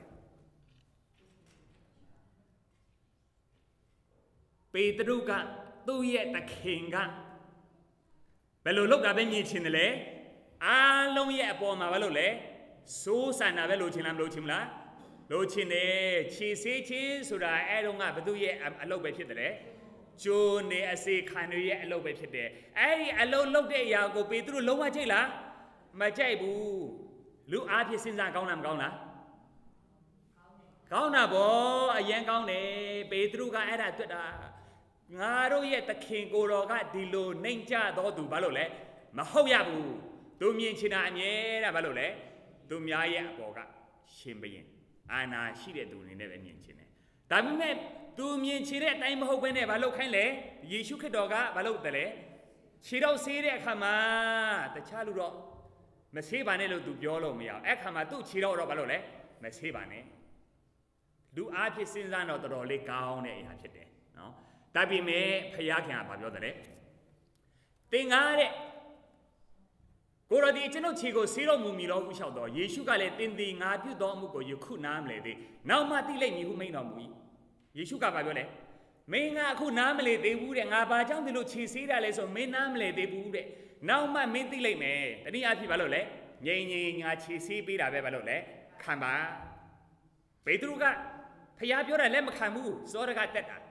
။ပေတရုကသူ့ရဲ့သခင်ကဘယ်လိုလုပ်တာပဲမြင်ချင်တယ်လဲ။အားလုံးရဲ့အပေါ်မှာဘာလို့လဲ။စိုးစံတာပဲလို့ချင်လားမလို့ချင်မလားလို့ချင်တယ်ခြေဆေးချင်းဆိုတာအဲ့တော့ကဘသူရဲ့အလုပ်ပဲဖြစ်တယ်ကျိုးနေအစေခံတွေရဲ့အလုပ်ပဲဖြစ်တယ်အဲ့ဒီအလုပ်လုပ်တဲ့အရာကိုပေတရုလုံးဝကြိတ်လားမကြိုက်ဘူးလူအားဖြင့်စဉ်းစားကောင်းလားမကောင်းလားကောင်းတာဗောအရင်ကောင်းတယ်ပေတရုကအဲ့ဒါတွေ့တာငါတို့ရဲ့သခင်ကိုယ်တော်ကဒီလိုနှိမ်ကြတော်သူဘာလို့လဲမဟုတ်ရဘူးသူမြင်ချင်တာအမြဲတမ်းဘာလို့လဲသူများရဲ့အပေါ်ကရှင်ဘုရင်အာနာရှိတဲ့သူအနေနဲ့ပဲမြင်ချင်တယ်။ဒါပေမဲ့သူမြင်ချင်တဲ့အတိုင်းမဟုတ်ဘဲနဲ့ဘာလို့ခိုင်းလဲယေရှုခရစ်တော်ကဘာလို့တယ်လဲခြေတော့ဆေးတဲ့အခါမှာတခြားလူတော့မဆေးပါနဲ့လို့သူပြောလို့မရအောင်။အဲ့ခါမှာသူ့ခြေတော့ဘာလို့လဲမဆေးပါနဲ့လူအားဖြင့်စဉ်းစားတော့တော်တော်လေးကောင်းတဲ့အရာဖြစ်တယ်နော်ဒါပေမဲ့ဖယားခင်ကဘာပြောတယ်တင်ကားတဲ့ကိုရဒီကျွန်ုပ်ခြေကိုဆေးတော်မူမီတော်ဟုလျှောက်တော်ယေရှုကလည်းတင်သည်ငါပြုသောအမှုကိုယခုနားမလဲသေးနောက်မှသိလိမ့်မည်ဟုမိန့်တော်မူ၏ယေရှုကဘာပြောလဲမင်းကအခုနားမလဲသေးဘူးတဲ့ငါဘာကြောင့်ဒီလိုခြေဆေးတာလဲဆိုမင်းနားမလဲသေးဘူးတဲ့နောက်မှမင်းသိလိမ့်မယ်တနည်းအားဖြင့်ဘာလို့လဲငြိမ်ငြိမ်ငါခြေဆေးပေးတာပဲဘာလို့လဲခံပါပေတရုကဖျားပြောတယ်လက်မခံဘူးစောရကတက်တာ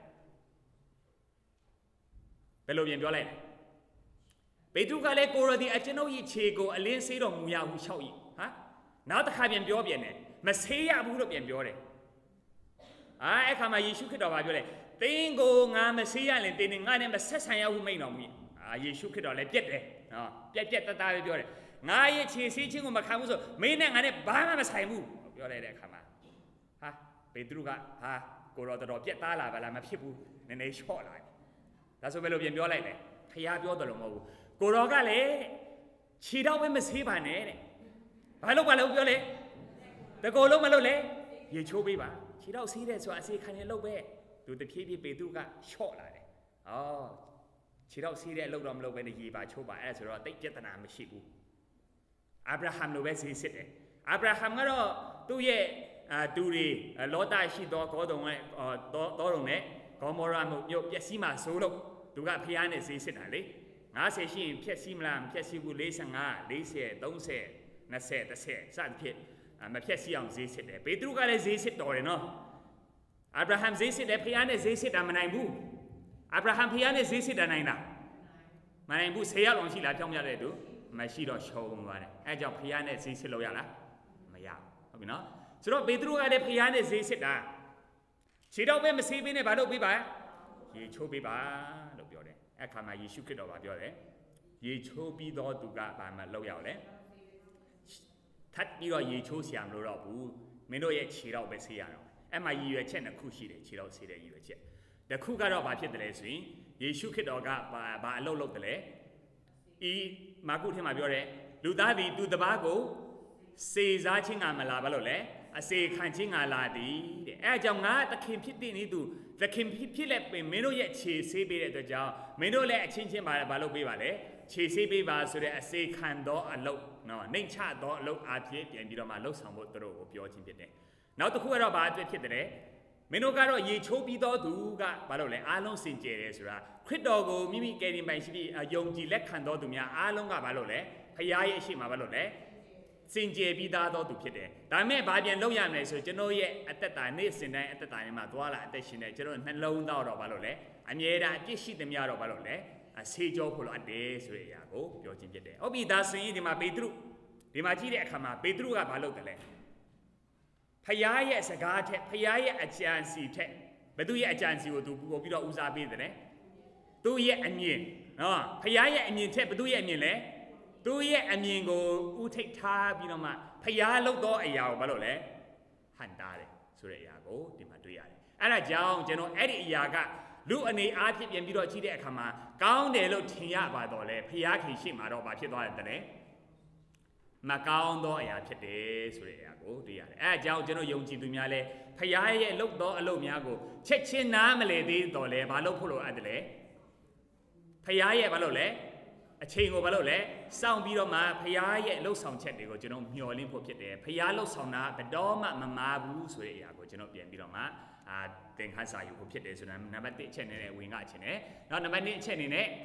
ဘယ်လိုပြန်ပြောလိုက်လဲပေတရုကလည်းကိုရဒီအကျွန်ုပ်ရဲ့ခြေကိုအလင်းဆေးတော်မူရဟုလျှောက်၏ဟာနောက်တစ်ခါပြန်ပြောပြန်တယ်မဆေးရဘူးလို့ပြန်ပြောတယ်အဲ့ခါမှာယေရှုခရစ်တော်ကပြောတယ်တင်းကိုငါမဆေးရရင်တင်းငါနဲ့မဆက်ဆံရဘူးမိန့်တော်မူ၏ယေရှုခရစ်တော်လည်းပြက်တယ်နော်ပြက်တသားပဲပြောတယ်ငါရဲ့ခြေဆေးခြင်းကိုမခံဘူးဆိုမင်းနဲ့ငါနဲ့ဘာမှမဆိုင်ဘူးပြောလိုက်တဲ့အခါမှာဟာပေတရုကဟာကိုရောတော်ပြက်သားလာပါလားမဖြစ်ဘူးနည်းနည်းလျှော့လာဒါဆိုဘယ်လိုပြန်ပြောလိုက်လဲဖျားပြောတယ်လို့မဟုတ်ဘူးကိုရောကလည်းခြေတော့ပဲမဆေးပါနဲ့တဲ့ဘာလို့ပြောလဲတကောလုံးမလို့လဲရေချိုးပေးပါခြေတော့ဆေးတဲ့ဆိုတာအစေခံရလို့ပဲသူတဖြည်းဖြည်းပေတရုကလျှော့လာတယ်ခြေတော့ဆေးတဲ့အလုပ်တော့မလုပ်ပဲနဲ့ရေပါချိုးပါအဲ့ဒါဆိုတော့တိတ်ပြဿနာမရှိဘူးအာဗြဟံလိုပဲဈေးစစ်တယ်အာဗြဟံကတော့သူ့ရဲ့တူတွေလောတရှိသောဂေါတုံနဲ့တောတုံနဲ့ဂေါမောရမြို့ပျက်စီးမှာဆိုလို့သူကဖျားနဲ့ဈေးစစ်တာလေ50ရှိရင်ဖြက်စီးမလားမဖြက်စီးဘူး45 40 30 20 30စသဖြင့်မဖြက်စီးအောင်ဈေးစစ်တယ်ပေတရုကလည်းဈေးစစ်တော်တယ်နော်အာဗြဟံဈေးစစ်တယ်ဖျားနဲ့ဈေးစစ်တာမနိုင်ဘူးအာဗြဟံဖျားနဲ့ဈေးစစ်တာနိုင်လားမနိုင်ဘူး10ရောက်အောင်ရှိလားဖြောင်းပြတဲ့သူမရှိတော့ရှုံးသွားတယ်အဲကြောင့်ဖျားနဲ့ဈေးစစ်လို့ရလားမရဟုတ်ပြီနော်ဆိုတော့ပေတရုကလည်းဖျားနဲ့ဈေးစစ်တာခြေတော့ပဲမဆေးပေးနဲ့ဘာလို့ပေးပါရေချိုးပေးပါလို့ပြောတယ်အခါမှာယေရှုခရစ်တော်ကပြောတယ်ရေချိုးပြီးတော့သူကဘာမှလုပ်ရအောင်လဲထပ်ပြီးတော့ရေချိုးဆရာမလို့တော့ဘူးမင်းတို့ရဲ့ခြေတော့ပဲဆေးရအောင်အဲ့မှာရည်ရွယ်ချက်နှစ်ခုရှိတယ်ခြေတော့ဆေးတဲ့ရည်ရွယ်ချက်တစ်ခုကတော့ဘာဖြစ်တယ်လဲဆိုရင်ယေရှုခရစ်တော်ကဘာအလုပ်လုပ်တယ်လဲဤမာကုထဲမှာပြောတယ်လူသားသည်သူတစ်ပါးကိုစေစားခြင်းကမလာဘာလို့လဲအစေခံခြင်းကလာသည်တဲ့အဲအကြောင်းငါသခင်ဖြစ်တဲ့နည်းသူသခင်ဖြစ်လက်ပင်မင်းတို့ရဲ့ခြေဆေးပေးတဲ့အတွက်ကြောင့်မင်းတို့လည်းအချင်းချင်းဘာလုပ်ပေးပါလဲခြေဆေးပေးပါဆိုတဲ့အစေခံသောအလုပ်နော်နှိမ့်ချသောအလုပ်အဖြစ်ပြန်ပြီးတော့မှလှုပ်ဆောင်ဖို့သူတို့ကိုပြောခြင်းဖြစ်တယ်နောက်တစ်ခုကတော့ဘာအတွက်ဖြစ်တယ်မင်းတို့ကတော့ရေချိုးပြီးတော့သူကဘာလို့လဲအားလုံးစင်ကြယ်တယ်ဆိုတာခရစ်တော်ကိုမိမိကယ်တင်ပိုင်ရှိပြီးယုံကြည်လက်ခံတော်သူများအားလုံးကဘာလို့လဲဖခင်ရဲ့အရှိမဘာလို့လဲစင်ကြယ်ပြီးသားတော်သူဖြစ်တယ်ဒါပေမဲ့ဘာပြန်လုပ်ရမလဲဆိုကျွန်တော်ရဲ့အသက်တာနေ့စဉ်တိုင်းအသက်တာထဲမှာသွားလာအသက်ရှင်နေကျွန်တော်နှလုံးသားတော့ဘာလို့လဲအမြဲတမ်းအပြစ်ရှိသမျှတော့ဘာလို့လဲဆေးကြောဖို့လို့အတဲဆိုတဲ့အရာကိုပြောခြင်းဖြစ်တယ်ဟုတ်ပြီဒါဆိုရင်ဒီမှာပေတရုဒီမှာကြည့်တဲ့အခါမှာပေတရုကဘာလုပ်တယ်လဲဖခင်ရဲ့စကားထက်ဖခင်ရဲ့အကြံစီထက်ဘယ်သူရဲ့အကြံစီကိုသူပို့ပြီးတော့ဦးစားပေးတယ်လဲသူ့ရဲ့အမြင်နော်ဖခင်ရဲ့အမြင်ထက်ဘယ်သူရဲ့အမြင်လဲသူ့ရဲ့အမြင်ကိုဥထိတ်ထားပြီးတော့မှဖျားလုပ်သောအရာကိုဘာလို့လဲဟန်တာတယ်ဆိုတဲ့အရာကိုဒီမှာတွေ့ရတယ်အဲ့ဒါကြောင့်ကျွန်တော်အဲ့ဒီအရာကလူအနေအားဖြင့်ပြန်ပြီးတော့ကြည့်တဲ့အခါမှာကောင်းတယ်လို့ထင်ရပါတော့လေဖျားခင်ရှိမှတော့ဘာဖြစ်သွားတယ်တဲ့မကောင်းသောအရာဖြစ်တယ်ဆိုတဲ့အရာကိုတွေ့ရတယ်အဲ့ဒါကြောင့်ကျွန်တော်ယုံကြည်သူများလဲဖျားရဲ့လုပ်သောအလုပ်များကိုချက်ချင်းနားမလဲသေးတော့လဲဘာလို့ဖို့လို့အဲ့ဒါလဲဖျားရဲ့ဘာလို့လဲအချိန်ကိုဘာလို့လဲစောင့်ပြီးတော့မှဖျားရဲ့လှုပ်ဆောင်ချက်တွေကိုကျွန်တော်မျှော်လင့်ဖို့ဖြစ်တယ်ဖျားလှုပ်ဆောင်တာဘယ်တော့မှမမာဘူးဆိုတဲ့အရာကိုကျွန်တော်ပြန်ပြီးတော့မှသင်ခန်းစာယူဖို့ဖြစ်တယ်ဆိုတာနံပါတ်1အချက်နဲ့ဝင်ကအချက်နဲ့နောက်နံပါတ်2အချက်အနေနဲ့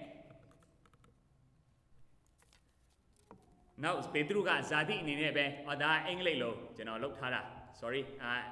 နောက်ပေတရုကဇာတိအနေနဲ့ပဲဒါအင်္ဂလိပ်လိုကျွန်တော်လုပ်ထားတာ sorry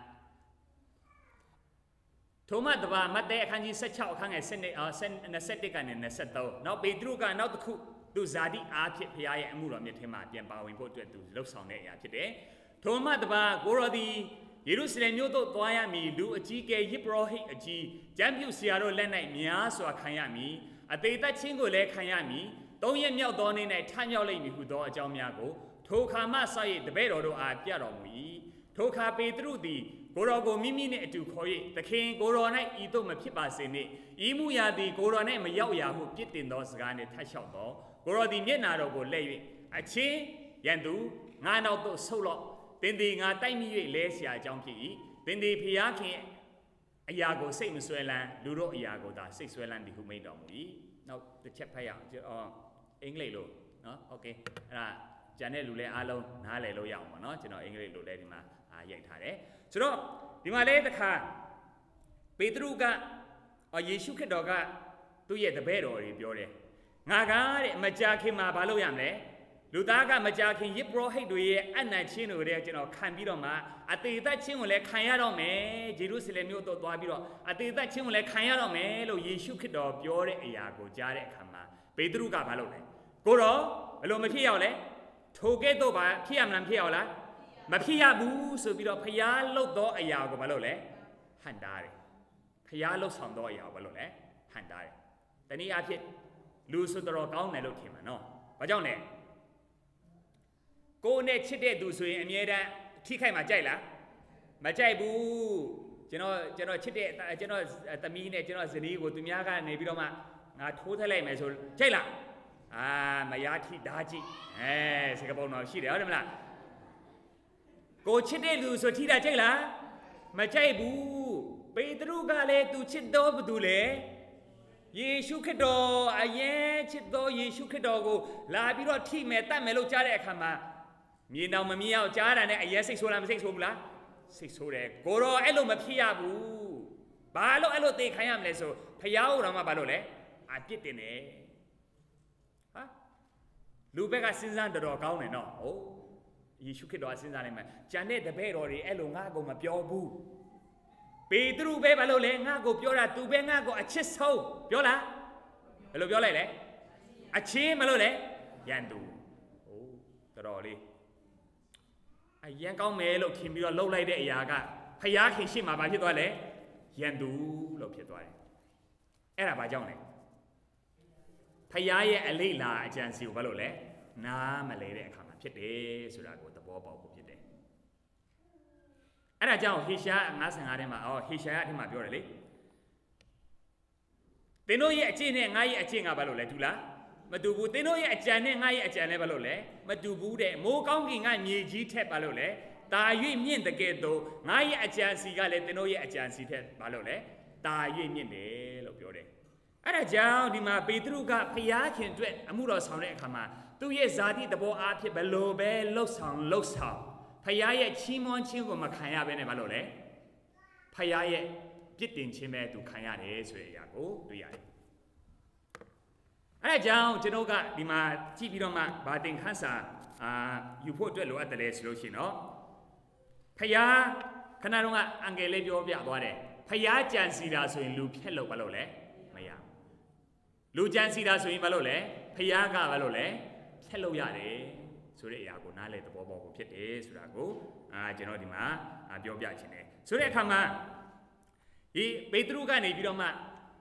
ထိုမှတပါမဿဲအခန်းကြီး16အခန်းငယ်21ကနေ23နောက်ပေတရုကနောက်တစ်ခုသူဇာတိအားဖြင့်ဖခင်ရဲ့အမှုတော်မြတ်ထဲမှာပြန်ပါဝင်ဖို့အတွက်သူလှုပ်ဆောင်တဲ့အရာဖြစ်တယ်ထိုမှတပါကိုရောဒီယေရုရှလင်မြို့သို့သွားရမည်လူအကြီးကဲယစ်ပရောဟိတ်အကြီးကျမ်းပြုဆရာတို့လက်၌များစွာခံရမည်အသေးသက်ချင်းကိုလည်းခံရမည်3ရက်မြောက်သောနေ့၌ထမြောက်လိမ့်မည်ဟုသောအကြောင်းများကိုထိုခါမှစ၍တပည့်တော်တို့အားပြတော်မူ၏ထိုခါပေတရုသည်ကိုရောကိုမိမိနှင့်အတူခေါ်၍သခင်ကိုရော၌ဤသို့မဖြစ်ပါစေနှင့်ဤမှုရာသည်ကိုရော၌မရောက်ရာဟုပြစ်တင်သောစကားနှင့်ထပ်လျှောက်သောကိုရောသည်မျက်နာတော်ကိုလှည့်၍အချင်းရန်သူငါနောက်သို့ဆုတ်လော့သင်သည်ငါတိုက်မိ၍လဲเสียအကြောင်းဖြစ်၏င်ဒီဖျားခင်အရာကိုစိတ်မဆွဲလန်းလူတို့အရာကိုသာစိတ်ဆွဲလန်းဒီဟုမိတ်တော်မူ၏နောက်တစ်ချက်ဖတ်ရအောင်အင်္ဂလိပ်လို့နော်โอเคအဲ့ဒါကျန်တဲ့လူလည်းအားလုံးနားလည်လို့ရအောင်ပါနော်ကျွန်တော်အင်္ဂလိပ်လိုလည်းဒီမှာရိုက်ထားတယ်ဆိုတော့ဒီမှာလည်းတစ်ခါပေတရုကယေရှုခရစ်တော်ကသူ့ရဲ့တပည့်တော်တွေပြောတယ်ငါကတဲ့မကြာခင်မှာဘာလုပ်ရမလဲလူသားကမကြာခင်ယစ်ပရောဟိတ်တွေရဲ့အနံ့ချင်းတွေကျွန်တော်ခံပြီးတော့မှအသေးသက်ချင်းကိုလည်းခံရတော့မယ်ဂျေရုဆလင်မြို့တော့သွားပြီးတော့အသေးသက်ချင်းကိုလည်းခံရတော့မယ်လို့ယေရှုခရစ်တော်ပြောတဲ့အရာကိုကြားတဲ့အခါမှာပေတရုကဘာလုပ်လဲကိုတော့ဘယ်လိုမဖြစ်ရအောင်လဲထိုကဲ့သို့ပါဖြစ်ရမလားမဖြစ်ရအောင်လားမဖြစ်ရဘူးဆိုပြီးတော့ဖျားလှုပ်သောအရာကိုဘာလုပ်လဲဟန်တားတယ်ဖျားလှုပ်ဆောင်သောအရာကိုဘာလုပ်လဲဟန်တားတယ်တနည်းအားဖြင့်လူဆိုတော်ကောင်းတယ်လို့ထင်မှာနော်ဘာကြောင့်လဲကိုနဲ့ချစ်တဲ့သူဆိုရင်အမြဲတမ်းထိခိုက်မှာကြိုက်လားမကြိုက်ဘူးကျွန်တော်ချစ်တဲ့ကျွန်တော်သမီးနဲ့ကျွန်တော်ဇနီးကိုသူများကနေပြီးတော့မှငါထိုးထည့်လိုက်မယ်ဆိုကြိုက်လားမရထိဓာကြည့်စကပုံတော်ရှိတယ်ဟုတ်တယ်မလားကိုချစ်တဲ့လူဆိုထိတာကြိုက်လားမကြိုက်ဘူးပေတရုကလည်းသူချစ်တော်ဘသူလဲယေရှုခရစ်တော်အရင်ချစ်တော်ယေရှုခရစ်တော်ကိုလာပြီးတော့ထိမယ်တတ်မယ်လို့ကြားတဲ့အခါမှာမြင်တော့မမြင်အောင်ကြားတာနဲ့အရင်စိတ်ဆိုးလားမစိတ်ဆိုးဘူးလားစိတ်ဆိုးတယ်ကိုတော့အဲ့လိုမဖြစ်ရဘူးဘာလို့အဲ့လိုသိခိုင်းရမလဲဆိုဖျားဦးတော်မှာဘာလို့လဲအပြစ်တင်တယ်ဟာလူဘက်ကစဉ်းစားတော်ကောင်းတယ်နော်ဟုတ်ယေရှုခရစ်တော်စဉ်းစားလိုက်မှဂျန်တဲ့တပည့်တော်တွေအဲ့လိုငါ့ကိုမပြောဘူးပေတရုပဲဘာလို့လဲငါ့ကိုပြောတာသူပဲငါ့ကိုအချစ်ဆုံးပြောလားဘယ်လိုပြောလိုက်လဲအချင်းမလို့လဲရန်သူဟုတ်တော်လေးအရန်ကောင်းမယ်လို့ခင်ပြီးတော့လှုပ်လိုက်တဲ့အရာကဖျားခင်ရှိမှဘာဖြစ်သွားလဲရန်သူလို့ဖြစ်သွားတယ်အဲ့ဒါဘာကြောင့်လဲဖျားရဲ့အလိလာအကြံစီကိုဘာလို့လဲနားမလဲတဲ့အခါမှာဖြစ်တယ်ဆိုတာကိုသဘောပေါက်ဖို့ဖြစ်တယ်အဲ့ဒါကြောင့်ဟေရှာယ55ထဲမှာဟေရှာယအထက်မှာပြောတယ်လေသင်တို့ရဲ့အကျင့်နဲ့ငါရဲ့အကျင့်ကဘာလို့လဲတူလားမတူဘူးသင်တို့ရဲ့အကြံနဲ့ငါရဲ့အကြံလည်းဘာလို့လဲမတူဘူးတဲ့မိုးကောင်းကင်ကမြေကြီးထက်ဘာလို့လဲတာ၍မြင့်တကယ်တော့ငါရဲ့အကြံစီကလည်းသင်တို့ရဲ့အကြံစီထက်ဘာလို့လဲတာ၍မြင့်တယ်လို့ပြောတယ်အဲ့ဒါကြောင့်ဒီမှာပေတရုကဖျားခင်အတွက်အမှုတော်ဆောင်တဲ့အခါမှာသူ့ရဲ့ဇာတိသဘောအားဖြင့်ဘယ်လိုပဲလှုပ်ဆောင်ဖျားရဲ့ချီးမွမ်းခြင်းကိုမခံရဘဲနဲ့ဘာလို့လဲဖျားရဲ့ပြစ်တင်ခြင်းပဲသူခံရတယ်ဆိုတဲ့အရာကိုတွေ့ရတယ်အဲ့ဒါကြောင့်ကျွန်တော်ကဒီမှာကြည့်ပြီးတော့မှဗာတင်ခန်းစာယူဖို့အတွက်လိုအပ်တယ်ဆိုလို့ရှိရင်တော့ဖျားခဏတော့ကအင်္ဂလိပ်ပြောပြသွားတယ်ဖျားကြံစီတာဆိုရင်လူဖြက်လို့ဘာလို့လဲမရလူကြံစီတာဆိုရင်ဘာလို့လဲဖျားကဘာလို့လဲဖြက်လို့ရတယ်ဆိုတဲ့အရာကိုနားလေသဘောပေါက်ဖို့ဖြစ်တယ်ဆိုတာကိုကျွန်တော်ဒီမှာပြောပြချင်တယ်ဆိုတဲ့အခါမှာဒီပေတရုကနေပြီးတော့မှ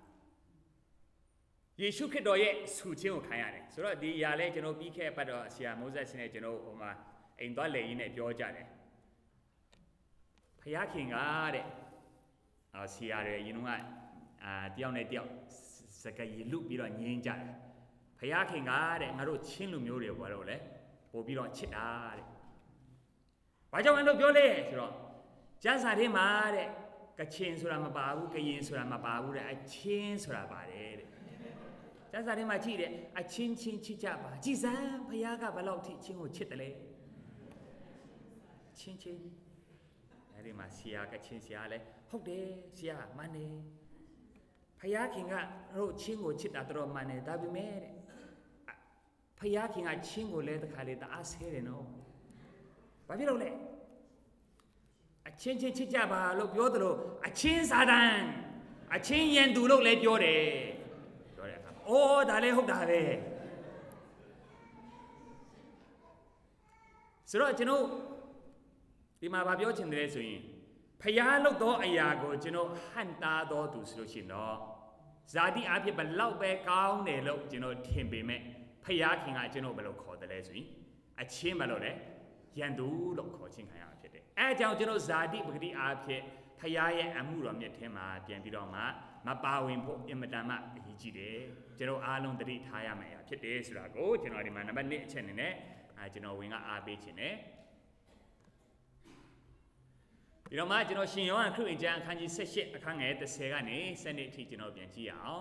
ယေရှုခရစ်တော်ရဲ့ဆူခြင်းကိုခံရတယ်ဆိုတော့ဒီအရာလဲကျွန်တော်ပြီးခဲ့ပတ်တော့ဆရာမိုးဆက်ဆင်းနဲ့ကျွန်တော်ဟိုမှာအိမ်သွားလေရင်းနဲ့ပြောကြတယ်ဖျားခင်ကတဲ့ဆရာတွေရင်တော့တယောက်နဲ့တယောက်စကားရလူပြီးတော့ညင်းကြတယ်ဖျားခင်ကတဲ့ငါတို့ချင်းလူမျိုးတွေဘာလို့လဲပို့ပြီးတော့ချစ်တာတဲ့ဘာကြောင့်လဲလို့ပြောလဲဆိုတော့ကျမ်းစာထဲမှာတဲ့ကချင်ဆိုတာမပါဘူးကရင်ဆိုတာမပါဘူးတဲ့အချင်းဆိုတာပါတယ်တဲ့ကျမ်းစာထဲမှာကြည့်တဲ့အချင်းချင်းချစ်ကြပါကြည်စမ်းဖခင်ကဘယ်လောက်ထိချင်းကိုချစ်တယ်လဲချင်းအဲဒီမှာဆရာကချင်းဆရာလဲဟုတ်တယ်ဆရာမှန်တယ်ဖခင်ကတို့ချင်းကိုချစ်တာတော့မှန်တယ်ဒါပေမဲ့တဲ့ဖခင်ကချင်းကိုလဲတခါလေတအားဆဲတယ်နော်ဘာဖြစ်လို့လဲအချင်းချင်းချစ်ကြပါလို့ပြောသလိုအချင်းစာတန်အချင်းယန်သူလို့လည်းပြောတယ်ပြောတဲ့အခါအော်ဒါလည်းဟုတ်တာပဲဆိုတော့ကျွန်တော်ဒီမှာဗာပြောချင်တယ်ဆိုရင်ဖျားလုပ်သောအရာကိုကျွန်တော်ဟန်တာတော်သူဆိုလို့ရှိရင်တော့ဇာတိအဖြစ်ဘလောက်ပဲကောင်းတယ်လို့ကျွန်တော်ထင်ပေမဲ့ဖျားခင်ကကျွန်တော်ဘယ်လိုခေါ်တယ်လဲဆိုရင်အချင်းဘယ်လိုလဲယန်သူလို့ခေါ်ခြင်းခံရမှာဖြစ်တယ်အဲအကြောင်းကျွန်တော်ဇာတိပဂတိအားဖြင့်ဖျားရဲ့အမှုတော်မြတ်ထဲမှာပြန်ပြီးတော့မှမပါဝင်ဖို့အင်မတန်မှအရေးကြီးတယ်ကျွန်တော်အားလုံးသတိထားရမယ်ဖြစ်တယ်ဆိုတာကိုကျွန်တော်ဒီမှာနံပါတ်1အချက်အနေနဲ့ကျွန်တော်ဝင်ကအားပေးခြင်းနဲ့ပြီးတော့မှကျွန်တော်ရှင်ယောဟန်ခရစ်ဝင်ကျမ်းအခန်းကြီး18အခန်းငယ်30ကနေ7နှစ်အထိကျွန်တော်ပြန်ကြည့်ရအောင်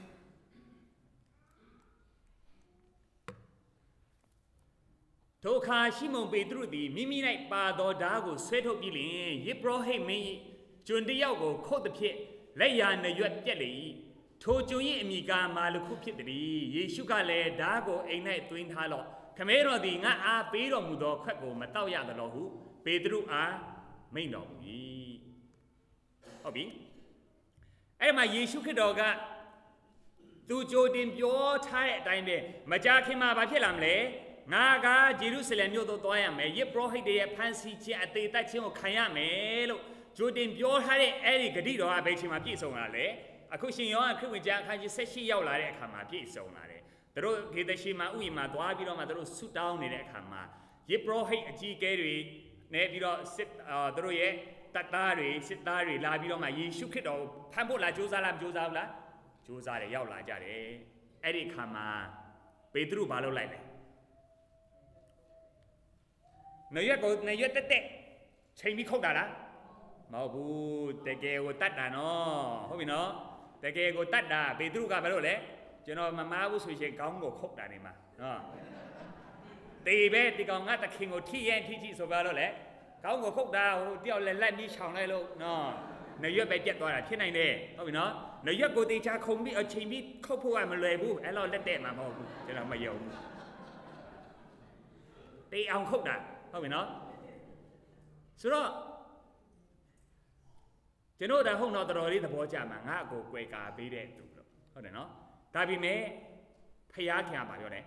ထိုအခါရှိမုန်ပေတရုသည်မိမိ၌ပါသောဓာတ်ကိုဆွဲထုတ်ပြီးလျှင်ယေဘရဟိတ်မင်းကျွန်တယောက်ကိုခုတ်သည်ဖြင့်လက်ရနရွက်ပြက်လေ၏ထိုကျွန်၏အမိကာမာလခုဖြစ်သည်ယေရှုကလည်းဓာတ်ကိုအိမ်၌သွင်းထားလော့ခမဲတော်သည်ငါအားပေးတော်မူသောခွက်ကိုမတောက်ရသလောဟုပေတရုအားမိန့်တော်မူ၏ဟုတ်ပြီအဲ့မှာယေရှုခရစ်တော်ကသူကြိုတင်ပြောထားတဲ့အတိုင်းပဲမကြာခင်မှာဘာဖြစ်လာမလဲငါကဂျေရုဆလင်မြို့သို့သွားရမယ်ယေဘရဟိတ်တွေရဲ့ဖန်ဆီးခြင်းအသေးသက်ခြင်းကိုခံရမယ်လို့ကြိုတင်ပြောထားတဲ့အဲ့ဒီဂတိတော်ကဘယ်ချိန်မှာပြည့်စုံလာလဲအခုရှင်ယောဟန်ခရစ်ဝင်ကျမ်းအခန်းကြီး18ရောက်လာတဲ့အခါမှာပြည့်စုံလာတယ်သူတို့ဒေသရှိမှာဥယျာဉ်မှာသွားပြီးတော့မှသူတို့ဆုတောင်းနေတဲ့အခါမှာယေဘရဟိတ်အကြီးအကဲတွေနဲ့ပြီးတော့သူတို့ရဲ့တပ်သားတွေစစ်သားတွေလာပြီးတော့မှယေရှုခရစ်တော်ကိုဖမ်းဖို့လာကြိုးစားလားမကြိုးစားဘူးလားကြိုးစားတယ်ရောက်လာကြတယ်အဲ့ဒီအခါမှာပေတရုဘာလုပ်လိုက်လဲနရွက်တက်ချိန်ပြီးခုတ်တာလားမဟုတ်ဘူးတကယ်ကိုတတ်တာနော်ဟုတ်ပြီနော်တကယ်ကိုတတ်တာပေတရုကဘာလို့လဲကျွန်တော်မမားဘူးဆိုရင်ခေါင်းကိုခုတ်တာနေမှာနော်တေပဲဒီကောင်ငါတခင်ကိုထိရင်ထိဆိုပါတော့လေခေါင်းကိုခုတ်တာဟိုတယောက်လက်ပြီးခြောင်လိုက်လို့နော်နရွက်ပဲပြတ်သွားတာဖြစ်နိုင်တယ်ဟုတ်ပြီနော်နရွက်ကိုတေချာခုံပြီးအချိန်ပြီးခုတ်ဖို့ကမလွယ်ဘူးအဲ့တော့လက်တဲ့မှာမဟုတ်ဘူးကျွန်တော်မယုံဘူးတေအောင်ခုတ်တာဟုတ်ပြီနော်ဆိုတော့ကျွန်တော်ဒါဟုတ်တော့တော်တော်လေးသဘောကျမှာငါ့ကိုကွယ်ကာပေးတဲ့သူလို့ဟုတ်တယ်နော်ဒါပေမဲ့ဖယားခင်ကဘာပြောလဲ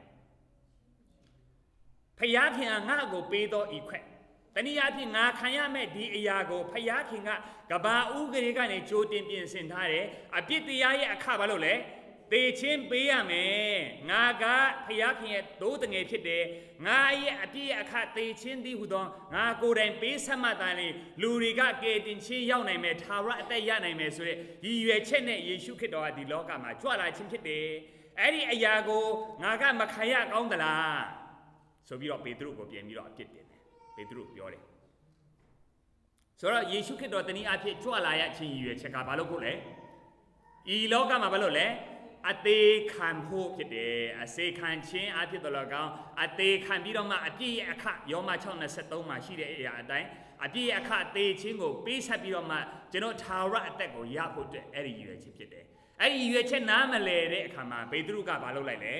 ဖယားခင်ကငါ့ကိုပေးတော့ဤခွက်တနည်းအားဖြင့်ငါခံရမဲ့ဒီအရာကိုဖယားခင်ကကဘာဥကလေးကနေကြိုတင်ပြင်ဆင်ထားတယ်အပြစ်တရားရဲ့အခဘာလို့လဲတေချင်းပေးရမယ်ငါကဖယားခင်ရဲ့သိုးတငယ်ဖြစ်တယ်ငါရဲ့အပြည့်အခတေချင်းသည်ဟူသောငါကိုယ်တိုင်ပေးဆက်မှတ်တယ်လေလူတွေကကယ်တင်ချင်းရောက်နိုင်မယ်ထာဝရအသက်ရနိုင်မယ်ဆိုတဲ့ရည်ရွယ်ချက်နဲ့ယေရှုခရစ်တော်ကဒီလောကမှာကြွလာခြင်းဖြစ်တယ်အဲ့ဒီအရာကိုငါကမခံရကောင်းသလားဆိုပြီးတော့ပေတရုကိုပြန်ပြီးတော့အပြစ်တင်တယ်ပေတရုပြောတယ်ဆိုတော့ယေရှုခရစ်တော်တနည်းအားဖြင့်ကြွလာရခြင်းရည်ရွယ်ချက်ကဘာလို့ဖို့လဲဤလောကမှာဘာလို့လဲအသေးခံဖို့ဖြစ်တယ်အစေခံခြင်းအဖြစ်တော်လည်းကောင်းအသေးခံပြီးတော့မှအပြည့်ရဲ့အခယောမ 6:23 မှာရှိတဲ့အရာအတိုင်းအပြည့်ရဲ့အခသေခြင်းကိုပေးဆက်ပြီးတော့မှကျွန်တော်ထာဝရအသက်ကိုရဖို့အတွက်အဲ့ဒီရည်ရွယ်ချက်ဖြစ်တယ်အဲ့ဒီရည်ရွယ်ချက်နားမလည်တဲ့အခါမှာပေတရုကဘာလုပ်လိုက်လဲ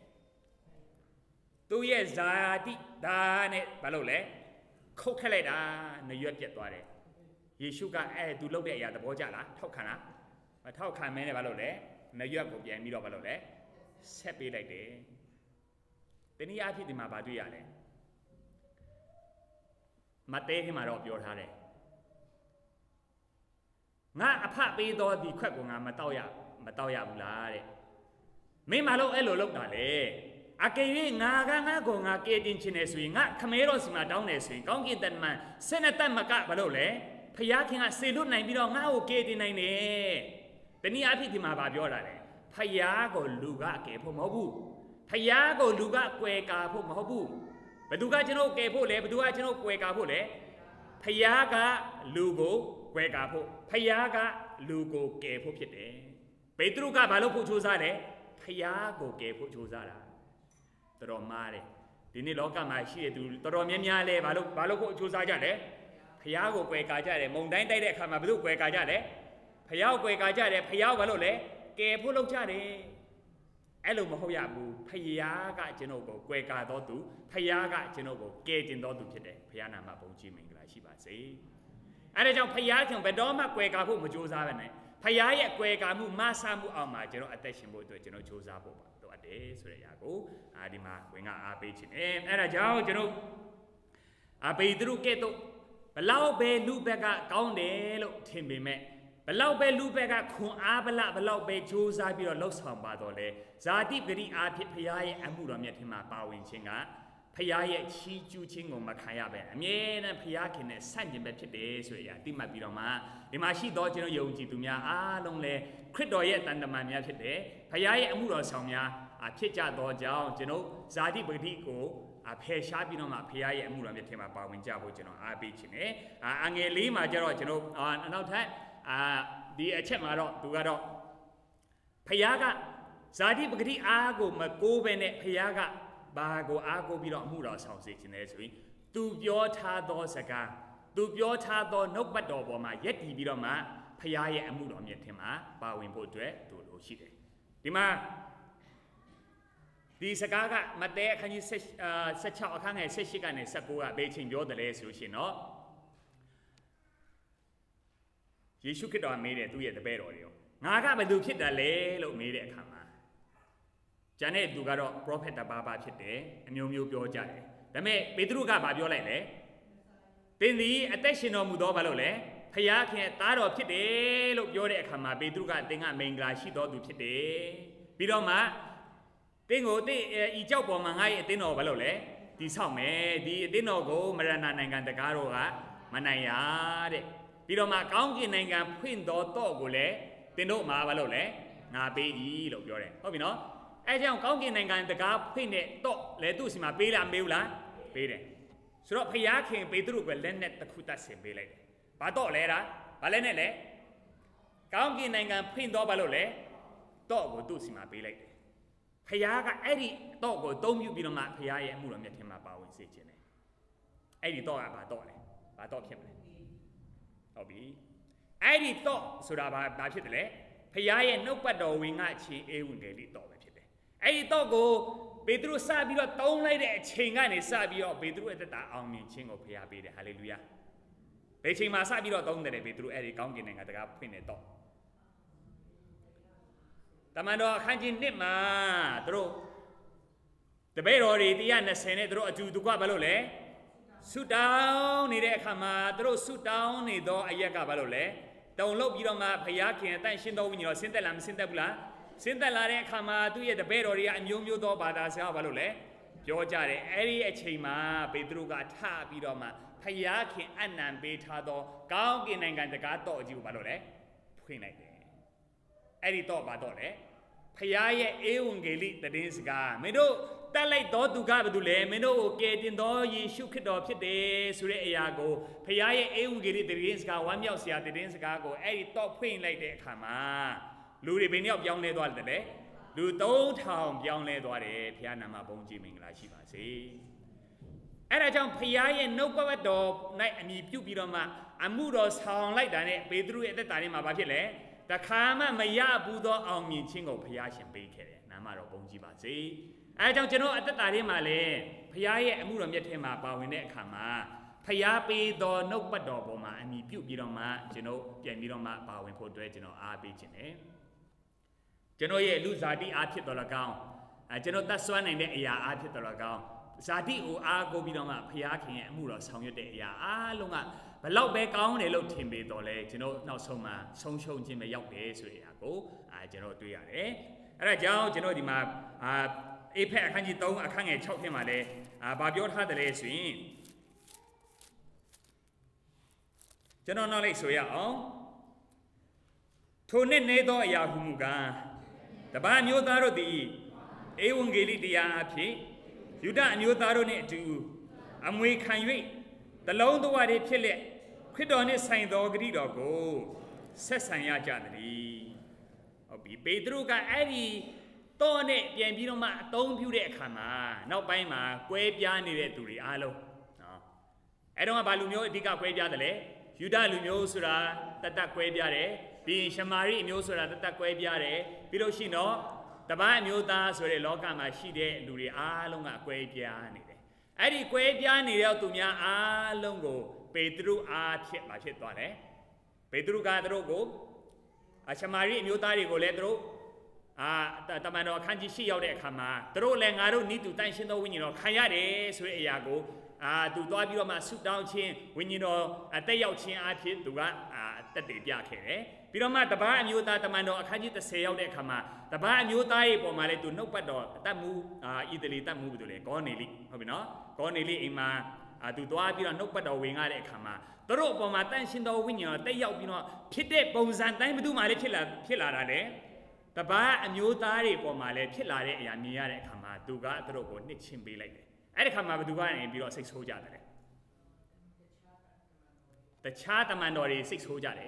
သူရဲ့ဇာတိဒါနဲ့ဘာလုပ်လဲခုတ်ခက်လိုက်တာနရွက်ပြတ်သွားတယ်ယေရှုကသူလုပ်တဲ့အရာသဘောကျလားထောက်ခံလားမထောက်ခံမဲနဲ့ဘာလုပ်လဲနရွက်ကိုပြန်ပြီးတော့ဘာလုပ်လဲဆက်ပေးလိုက်တယ်တနည်းအားဖြင့်ဒီမှာဘာတွေ့ရလဲမဿဲထဲမှာတော့ပြောထားတယ်ငါအဖပေးတော်ဒီခွက်ကိုငါမတောက်ရဘူးလားတဲ့မင်းမလို့အဲ့လိုလုပ်တာလေအကယ်၍ငါကိုငါကယ်တင်ခြင်းနဲ့ဆိုရင်ငါခမဲတော်စီမှာတောင်းနေဆိုရင်ကောင်းကင်တမန်စနတမကဘာလို့လဲဖယားခင်ကစေလွတ်နိုင်ပြီးတော့ငါ့ကိုကယ်တင်နိုင်တယ်တနည်းအားဖြင့်ဒီမှာဗာပြောတာလေဖယားကိုလူကကယ်ဖို့မဟုတ်ဘူးဖယားကိုလူကကွယ်ကာဖို့မဟုတ်ဘူးဘယ်သူကကျွန်တော်ကယ်ဖို့လဲဘယ်သူကကျွန်တော်ကွယ်ကာဖို့လဲဖယားကလူကိုကွယ်ကာဖို့ဖယားကလူကိုကယ်ဖို့ဖြစ်တယ်ပေတရုကဘာလို့ဖို့ကြိုးစားလဲဖယားကိုကယ်ဖို့ကြိုးစားတာတော်တော်မားတယ်ဒီနေ့လောကမှာရှိတဲ့သူတော်တော်များများလဲဘာလို့ဖို့ကြိုးစားကြလဲဖယားကိုကွယ်ကာကြတယ်မုန်တိုင်းတိုက်တဲ့အခါမှာဘယ်သူကွယ်ကာကြလဲဖယားကိုကွယ်ကာကြတယ်ဖယားဘာလို့လဲကယ်ဖို့လုပ်ကြတယ်အဲ့လိုမဟုတ်ရဘူးဖယားကကျွန်တော်ကိုကွယ်ကာတော်သူဖယားကကျွန်တော်ကိုကယ်တင်တော်သူဖြစ်တယ်ဖယားနာမဘုန်းကြီးမင်္ဂလာရှိပါစေအဲ့ဒါကြောင့်ဖယားကျွန်ဘယ်တော့မှကွယ်ကာဖို့မကြိုးစားပဲနဲ့ဖယားရဲ့ကွယ်ကာမှုမဆာမှုအောင်မှာကျွန်တော်အသက်ရှင်ဖို့အတွက်ကျွန်တော်ကြိုးစားဖို့ပါလိုအပ်တယ်ဆိုတဲ့အရာကိုဒီမှာဝင်ကအားပေးခြင်းအဲ့ဒါကြောင့်ကျွန်တော်ပေတရုကဲ့သို့ဘလောက်ပဲလူဘက်ကကောင်းတယ်လို့ထင်ပေမဲ့ဘလောက်ပဲလူဘက်ကခွန်အားဘလောက်ပဲကြိုးစားပြီးတော့လှုပ်ဆောင်ပါတော့လေဇာတိပဂတိအားဖြင့်ဖရားရဲ့အမှုတော်မြတ်ထင်မှာပါဝင်ခြင်းကဖရားရဲ့ချီးကျူးခြင်းကိုမခံရပဲအမြဲတမ်းဖရားခင်နဲ့ဆန့်ကျင်ပဲဖြစ်တယ်ဆိုတဲ့အရာသိမှတ်ပြီးတော့မှဒီမှာရှိသောကျွန်တော်ယုံကြည်သူများအားလုံးလည်းခရစ်တော်ရဲ့တန်တမန်များဖြစ်တယ်ဖရားရဲ့အမှုတော်ဆောင်များဖြစ်ကြသောကြောင့်ကျွန်တော်ဇာတိပဂတိကိုဖယ်ရှားပြီးတော့မှဖခင်ရဲ့အမှုတော်မြတ်ထဲမှာပါဝင်ကြဖို့ကျွန်တော်အားပေးခြင်းနဲ့အငယ်လေးမှာကျတော့ကျွန်တော်နောက်ထပ်ဒီအချက်မှာတော့သူကတော့ဖခင်ကဇာတိပဂတိအားကိုမကိုးပဲနဲ့ဖခင်ကဘာကိုအားကိုးပြီးတော့အမှုတော်ဆောင်စေခြင်းလဲဆိုရင်သူပြောထားသောစကားသူပြောထားသောနှုတ်ပတ်တော်ပေါ်မှာယက်တည်ပြီးတော့မှဖခင်ရဲ့အမှုတော်မြတ်ထဲမှာပါဝင်ဖို့အတွက်သူလိုရှိတယ်ဒီမှာဒီစကားကမဿဲအခန်းကြီး16အခန်းငယ်18ကနေ19ကဘယ်ချိန်ပြောတယ်လဲဆိုရှင်တော့ယေရှုခရစ်တော်မေးတယ်သူ့ရဲ့တပည့်တော်တွေရောငါကဘယ်သူဖြစ်တယ်လဲလို့မေးတဲ့အခါမှာဂျန်တဲ့သူကတော့ prophet တပါးပါဖြစ်တယ်အမျိုးမျိုးပြောကြတယ်ဒါပေမဲ့ပေတရုကဘာပြောလိုက်လဲသင်သည်အသက်ရှင်တော်မူသောဘာလို့လဲဖခင်သားတော်ဖြစ်တယ်လို့ပြောတဲ့အခါမှာပေတရုကသင်ကမင်္ဂလာရှိတော်သူဖြစ်တယ်ပြီးတော့မှသင်ကိုဤကြောက်ပေါ်မှာငါ့ရဲ့အသင်းတော်ဘာလို့လဲဒီဆောက်မယ်ဒီအသင်းတော်ကိုမရဏနိုင်ငံတကားတော်ကမနိုင်ရတဲ့ပြီးတော့မှကောင်းကင်နိုင်ငံဖွင့်တော်တော့ကိုလည်းသင်တို့မှာဘာလို့လဲငါပေးပြီလို့ပြောတယ်ဟုတ်ပြီနော်အဲကြောင့်ကောင်းကင်နိုင်ငံတကားဖွင့်တဲ့တော့လေသူ့စီမှာပေးလားမေးဘူးလားပေးတယ်ဆိုတော့ဖခင်ပေတရုကလက်နဲ့တစ်ခုတတ်ဆင်ပေးလိုက်တယ်ဘာတော့လဲတာဘာလဲနဲ့လဲကောင်းကင်နိုင်ငံဖွင့်တော်ဘာလို့လဲတော့ကိုသူ့စီမှာပေးလိုက်တယ်ဖခင်ကအဲ့ဒီတော့ကိုသုံးပြုပြီးတော့မှဖခင်ရဲ့အမှုတော်မြတ်ထဲမှာပါဝင်စေခြင်းတယ်အဲ့ဒီတော့ကဘာတော့လဲဘာတော့ဖြစ်မလဲဟုတ်ပြီအဲ့ဒီတော့ဆိုတာဘာဖြစ်တယ်လဲဖခင်ရဲ့နှုတ်ပတ်တော်ဝင်ငါအခြေအေဝံဂေလိတော့ပဲဖြစ်တယ်အဲ့ဒီတော့ကိုပေတရုစပြီးတော့တုံးလိုက်တဲ့အချိန်ကနေစပြီးတော့ပေတရုအသက်တာအောင်မြင်ခြင်းကိုဖခင်ပေးတယ်ဟာလေလုယာဘယ်ချိန်မှာစပြီးတော့တုံးတယ်ပေတရုအဲ့ဒီကောင်းကင်နိုင်ငံတကားဖွင့်နေတော့တမန်တော်အခန်းကြီး1မှာသူတို့တပည့်တော်တွေ120နဲ့သူတို့အတူတူကဘာလို့လဲဆုတောင်းနေတဲ့အခါမှာသူတို့ဆုတောင်းနေသောအရက်ကဘာလို့လဲတုံလုတ်ပြီးတော့မှဖခင်အတန့်ရှင်းတော်ဝိညာဉ်တော်ဆင်းသက်လားမဆင်းသက်ဘူးလားဆင်းသက်လာတဲ့အခါမှာသူ့ရဲ့တပည့်တော်တွေကအမျိုးမျိုးသောဘာသာစကားဘာလို့လဲပြောကြတယ်အဲ့ဒီအချိန်မှာပေတရုကထပြီးတော့မှဖခင်အနံပေးထားသောကောင်းကင်နိုင်ငံတကားတော့အကြီးကိုဘာလို့လဲဖွင့်လိုက်တယ်အဲ့ဒီတော့ဘာတော့လဲဖခင်ရဲ့အေဝံဂေလိတည်င်းစကားမင်းတို့တတ်လိုက်တော်သူကဘာလို့လဲမင်းတို့ကိုကယ်တင်တော်ယေရှုခရစ်တော်ဖြစ်တယ်ဆိုတဲ့အရာကိုဖခင်ရဲ့အေဝံဂေလိတည်င်းစကားဝမ်းမြောက်စရာတည်င်းစကားကိုအဲ့ဒီတော့ဖွင့်လိုက်တဲ့အခါမှာလူတွေဘယ်နှယောက်ပြောင်းလဲသွားတယ်လဲလူ3000ပြောင်းလဲသွားတယ်ဖခင်နာမဘုန်းကြီးမင်္ဂလာရှိပါစေအဲ့ဒါကြောင့်ဖခင်ရဲ့နှုတ်ကပတ်တော်၌အမိပြုတ်ပြီးတော့မှအမှုတော်ဆောင်လိုက်တာနဲ့ပေတရုရဲ့အသက်တာထဲမှာဘာဖြစ်လဲတခါမှမရဘူးသောအောင်မြင်ခြင်းကိုဖခင်ရှင်ပေးခဲ့တယ်နာမတော်ဘုန်းကြီးပါစေအဲဒါကြောင့်ကျွန်တော်အသက်တာထဲမှာလည်းဖခင်ရဲ့အမှုတော်မြတ်ထဲမှာပါဝင်တဲ့အခါမှာဖခင်ပေးသောနှုတ်ပတ်တော်ပေါ်မှာအမိပြုတ်ပြီးတော့မှကျွန်တော်ပြန်ပြီးတော့မှပါဝင်ဖို့အတွက်ကျွန်တော်အားပေးခြင်းတယ်ကျွန်တော်ရဲ့လူဇာတိအားဖြစ်တော်၎င်းကျွန်တော်သတ်ဆွမ်းနိုင်တဲ့အရာအားဖြစ်တော်၎င်းဇာတိကိုအားကိုးပြီးတော့မှဖခင်ရဲ့အမှုတော်ဆောင်ရွက်တဲ့အရာအားလုံးကဘလောက်ပဲကောင်းတယ်လို့ထင်ပေတော်လဲကျွန်တော်နောက်ဆုံးမှာဆုံးရှုံးခြင်းပဲရောက်တယ်ဆိုတဲ့အရာကိုကျွန်တော်တွေ့ရတယ်အဲ့ဒါကြောင့်ကျွန်တော်ဒီမှာအေဖက်အခန်းကြီး3အခန်းငယ်6ထဲမှာလဲဗာပြောထားတယ်လဲဆိုရင်ကျွန်တော်နောက်လိုက်ဆိုရအောင်ထိုနှစ်နေသောအရာဟုမူကားတပါးမျိုးသားတို့သည်ဧဝံဂေလိတရားအဖြစ်ယူဒအမျိုးသားတို့နှင့်အတူအမွေခံ၍တလုံးတဝရဖြစ်လက်ခရစ်တော်နှင့်ဆိုင်သောဂရုတော်ကိုဆက်ဆံရကြသည်ဟုတ်ပြီပေတရုကအဲ့ဒီတော့နဲ့ပြန်ပြီးတော့မှအသုံးပြုတဲ့အခါမှာနောက်ပိုင်းမှာကွဲပြားနေတဲ့သူတွေအားလုံးနော်အဲ့တော့ကဘာလူမျိုးအဓိကကွဲပြားတယ်လဲယူဒလူမျိုးဆိုတာတတ်ကွဲပြားတယ်ပြီးရှမာရိအမျိုးဆိုတာတတ်ကွဲပြားတယ်ပြီးလို့ရှိတော့တပန်းအမျိုးသားဆိုတဲ့လောကမှာရှိတဲ့လူတွေအားလုံးကကွဲပြားနေတယ်အဲ့ဒီကွဲပြားနေတဲ့သူများအားလုံးကိုပေတရုအားဖြင့်ဖြစ်သွားတယ်ပေတရုကသူတို့ကိုရှမာရိအမျိုးသားတွေကိုလည်းသူတို့တမန်တော်အခန်းကြီး8ရောက်တဲ့အခါမှာသူတို့လည်းငါတို့နိတူတန်ရှင်းသောဝိညာဉ်တော်ခံရတယ်ဆိုတဲ့အရာကိုသူသွားပြီးတော့မှဆုတောင်းခြင်းဝိညာဉ်တော်တက်ရောက်ခြင်းအဖြစ်သူကတက်တည်ပြခဲ့တယ်ပြီးတော့မှတပားအမျိုးသားတမန်တော်အခန်းကြီး10ရောက်တဲ့အခါမှာတပားအမျိုးသားရဲ့ပုံမှာလည်းသူနှုတ်ပတ်တော်တတ်မှုဣသလီတတ်မှုတို့လေကောနေလိဟုတ်ပြီနော်ကောနေလိအိမ်မှာသူသွားပြီးတော့နှုတ်ပတ်တော်ဝင်ရတဲ့အခါမှာသူတို့အပေါ်မှာတန်ရှင်းသောဝိညာဉ်တော်တက်ရောက်ပြီးတော့ဖြစ်တဲ့ပုံစံတိုင်းဘယ်သူမှလည်းဖြစ်လာတာလေတပားအမျိုးသားတွေပေါ်မှာလည်းဖြစ်လာတဲ့အရာမြင်ရတဲ့အခါမှာသူကသူတို့ကိုနှစ်ချင်းပေးလိုက်တယ်အဲ့ဒီခါမှာဘသူကနေပြီးတော့စိတ်ဆိုးကြတယ်တခြားတမန်တော်တွေစိတ်ဆိုးကြတယ်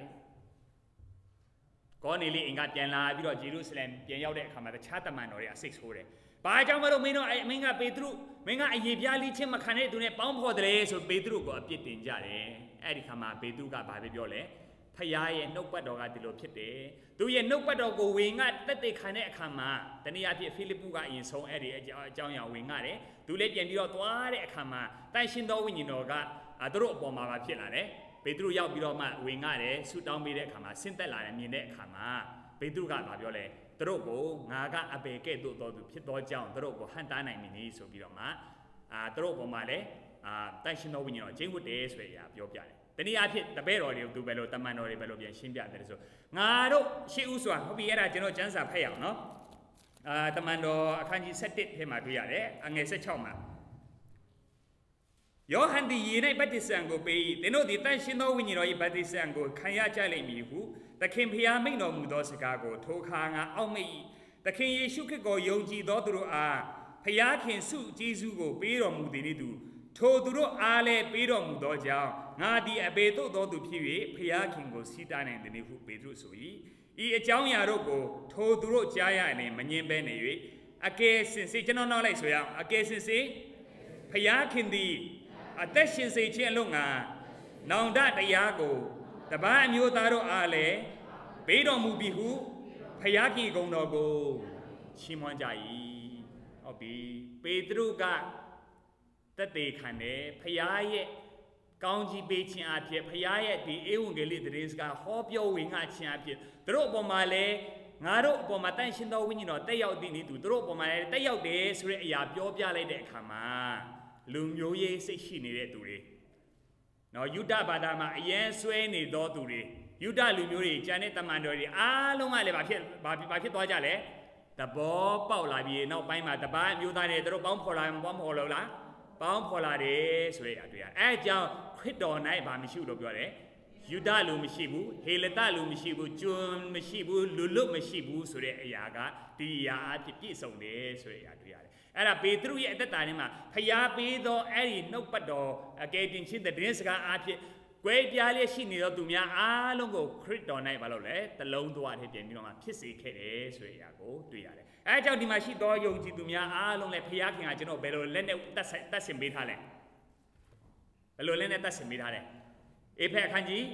ကောနေလေးအင်ကပြန်လာပြီးတော့ဂျေရုဆလင်ပြန်ရောက်တဲ့အခါမှာတခြားတမန်တော်တွေကစိတ်ဆိုးတယ်ဘာကြောင့်မလို့မင်းတို့မင်းကပေတရုမင်းကအရေးပြားလေးချင်းမခံတဲ့သူနဲ့ပေါင်းဖော်တယ်ဆိုပေတရုကိုအပြစ်တင်ကြတယ်အဲ့ဒီခါမှာပေတရုကဘာပြောလဲဖခင်ရဲ့နှုတ်ပတ်တော်ကဒီလိုဖြစ်တယ်သူရဲ့နှုတ်ပတ်တော်ကိုဝင်ငါတက်တဲ့ခံတဲ့အခါမှာတနည်းအားဖြင့်ဖိလိပ္ပုကအရင်ဆုံးအဲ့ဒီအကြောင်းအရာဝင်ငါတယ်သူလည်းပြန်ပြီးတော့သွားတဲ့အခါမှာတန်ရှင်သောဝိညာဉ်တော်ကသူတို့အပေါ်မှာဖြစ်လာတယ်ပေတရုရောက်ပြီးတော့မှဝင်ငါတယ်ဆူတောင်းပေးတဲ့အခါမှာဆင်းသက်လာတယ်မြင်တဲ့အခါမှာပေတရုကဘာပြောလဲသူတို့ကိုငါကအဘယ်ကဲ့သို့သောသူဖြစ်သောကြောင့်သူတို့ကိုဟန်တားနိုင်မည်နည်းဆိုပြီးတော့မှသူတို့အပေါ်မှာလည်းတန်ရှင်သောဝိညာဉ်တော်ကျင့်ဝတ်တယ်ဆိုတဲ့အရာပြောပြတယ်တနည်းအားဖြင့်တပည့်တော်တွေကိုသူပဲလို့တမန်တော်တွေပဲလို့ပြန်ရှင်းပြတယ်ဆိုငါတို့ရှေ့ဦးဆိုတာဟုတ်ပြီအဲ့ဒါကျွန်တော်ကျမ်းစာဖတ်ရအောင်နော်တမန်တော်အခန်းကြီး7ထဲမှာတွေ့ရတယ်အငယ်16မှာယောဟန်သည်ရေ၌ဗတ္တိဇံကိုပေး၏သင်တို့သည်တန်ရှင်းသောဝိညာဉ်တော်၏ဗတ္တိဇံကိုခံရကြလိမ့်မည်ဟုသခင်ဖျားမိန့်တော်မူသောစကားကိုထိုခါငါအောက်မေ့၏သခင်ယေရှုခရစ်ကိုယုံကြည်သောသူတို့အားဖျားခင်ဆုကျေးဇူးကိုပေးတော်မူသည်နည်းတူထိုသူတို့အားလည်းပေးတော်မူသောကြောင့်ငါသည်အဘယ်သို့သောသူဖြစ်၍ဖျားခင်ကိုစီးတားနိုင်သည်ဟုပေတရုဆို၏ဤအကြောင်းအရာတို့ကိုထိုသူတို့ကြားရရင်မငြင်းဘဲနေ၍အကယ်စင်စစ်ကျွန်တော်နောက်လိုက်ဆိုရအောင်အကယ်စင်စစ်ဖျားခင်သည်အသက်ရှင်စေခြင်းအလို့ငါနောင်တတရားကိုတပန်းအမျိုးသားတို့အားလည်းပေးတော်မူပြီဟုဖျားခင်ဂုဏ်တော်ကိုချီးမွမ်းကြ၏ဟုတ်ပြီပေတရုကတက်သေးခံတယ်ဖျားရဲ့ကောင်းကြီးပေးခြင်းအဖြစ်ဖျားရဲ့ဒီဧဝံဂေလိသတင်းစကားဟောပြောဝင်ငါခြင်းအဖြစ်သူတို့အပေါ်မှာလည်းငါတို့အပေါ်မှာတန်ရှင်းသောဝိညာဉ်တော်တက်ရောက်သည်နည်းသူတို့အပေါ်မှာလည်းတက်ရောက်တယ်ဆိုတဲ့အရာပြောပြလိုက်တဲ့အခါမှာလူမျိုးရေးစိတ်ရှိနေတဲ့သူတွေနော်ယုဒဘာသာမှာအယံဆွဲနေသောသူတွေယုဒလူမျိုးတွေကျန်တဲ့တမန်တော်တွေအားလုံးကလည်းဘာဖြစ်သွားကြလဲသဘောပေါက်လာပြီးနောက်ပိုင်းမှာတပန်းအမျိုးသားတွေတို့ပေါင်းဖော်လာပေါင်းဖော်လို့လားပေါင်းဖော်လာတယ်ဆိုတဲ့အတွေ့အဲအကြောင်းခရစ်တော်၌ဘာမရှိဘူးလို့ပြောတယ်ယူဒလူမရှိဘူးဟေလတလူမရှိဘူးကျွန်းမရှိဘူးလူလွတ်မရှိဘူးဆိုတဲ့အရာကဒီအရာအဖြစ်ပြည့်စုံတယ်ဆိုတဲ့အရာတွေ့ရတယ်အဲ့ဒါပေတရုရဲ့အသက်တာထဲမှာဖျားပေးသောအဲ့ဒီနှုတ်ပတ်တော်အကယ်တင်ချင်းတဲ့စကားအဖြစ်ကွဲပြားလျက်ရှိနေသောသူများအားလုံးကိုခရစ်တော်၌ဘာလို့လဲတလုံးသွားထဲပြင်ပြီးတော့မှဖြစ်စေခဲ့တယ်ဆိုတဲ့အရာကိုတွေ့ရတယ်အဲကြောင့်ဒီမှာရှိသောယုံကြည်သူများအားလုံးလည်းဖျားခင်ကကျွန်တော်ဘယ်လိုလက်နဲ့တတ်ဆင်ပေးထားလဲဘယ်လိုလက်နဲ့တတ်ဆင်ပေးထားလဲအေဖက်အခန်းကြီး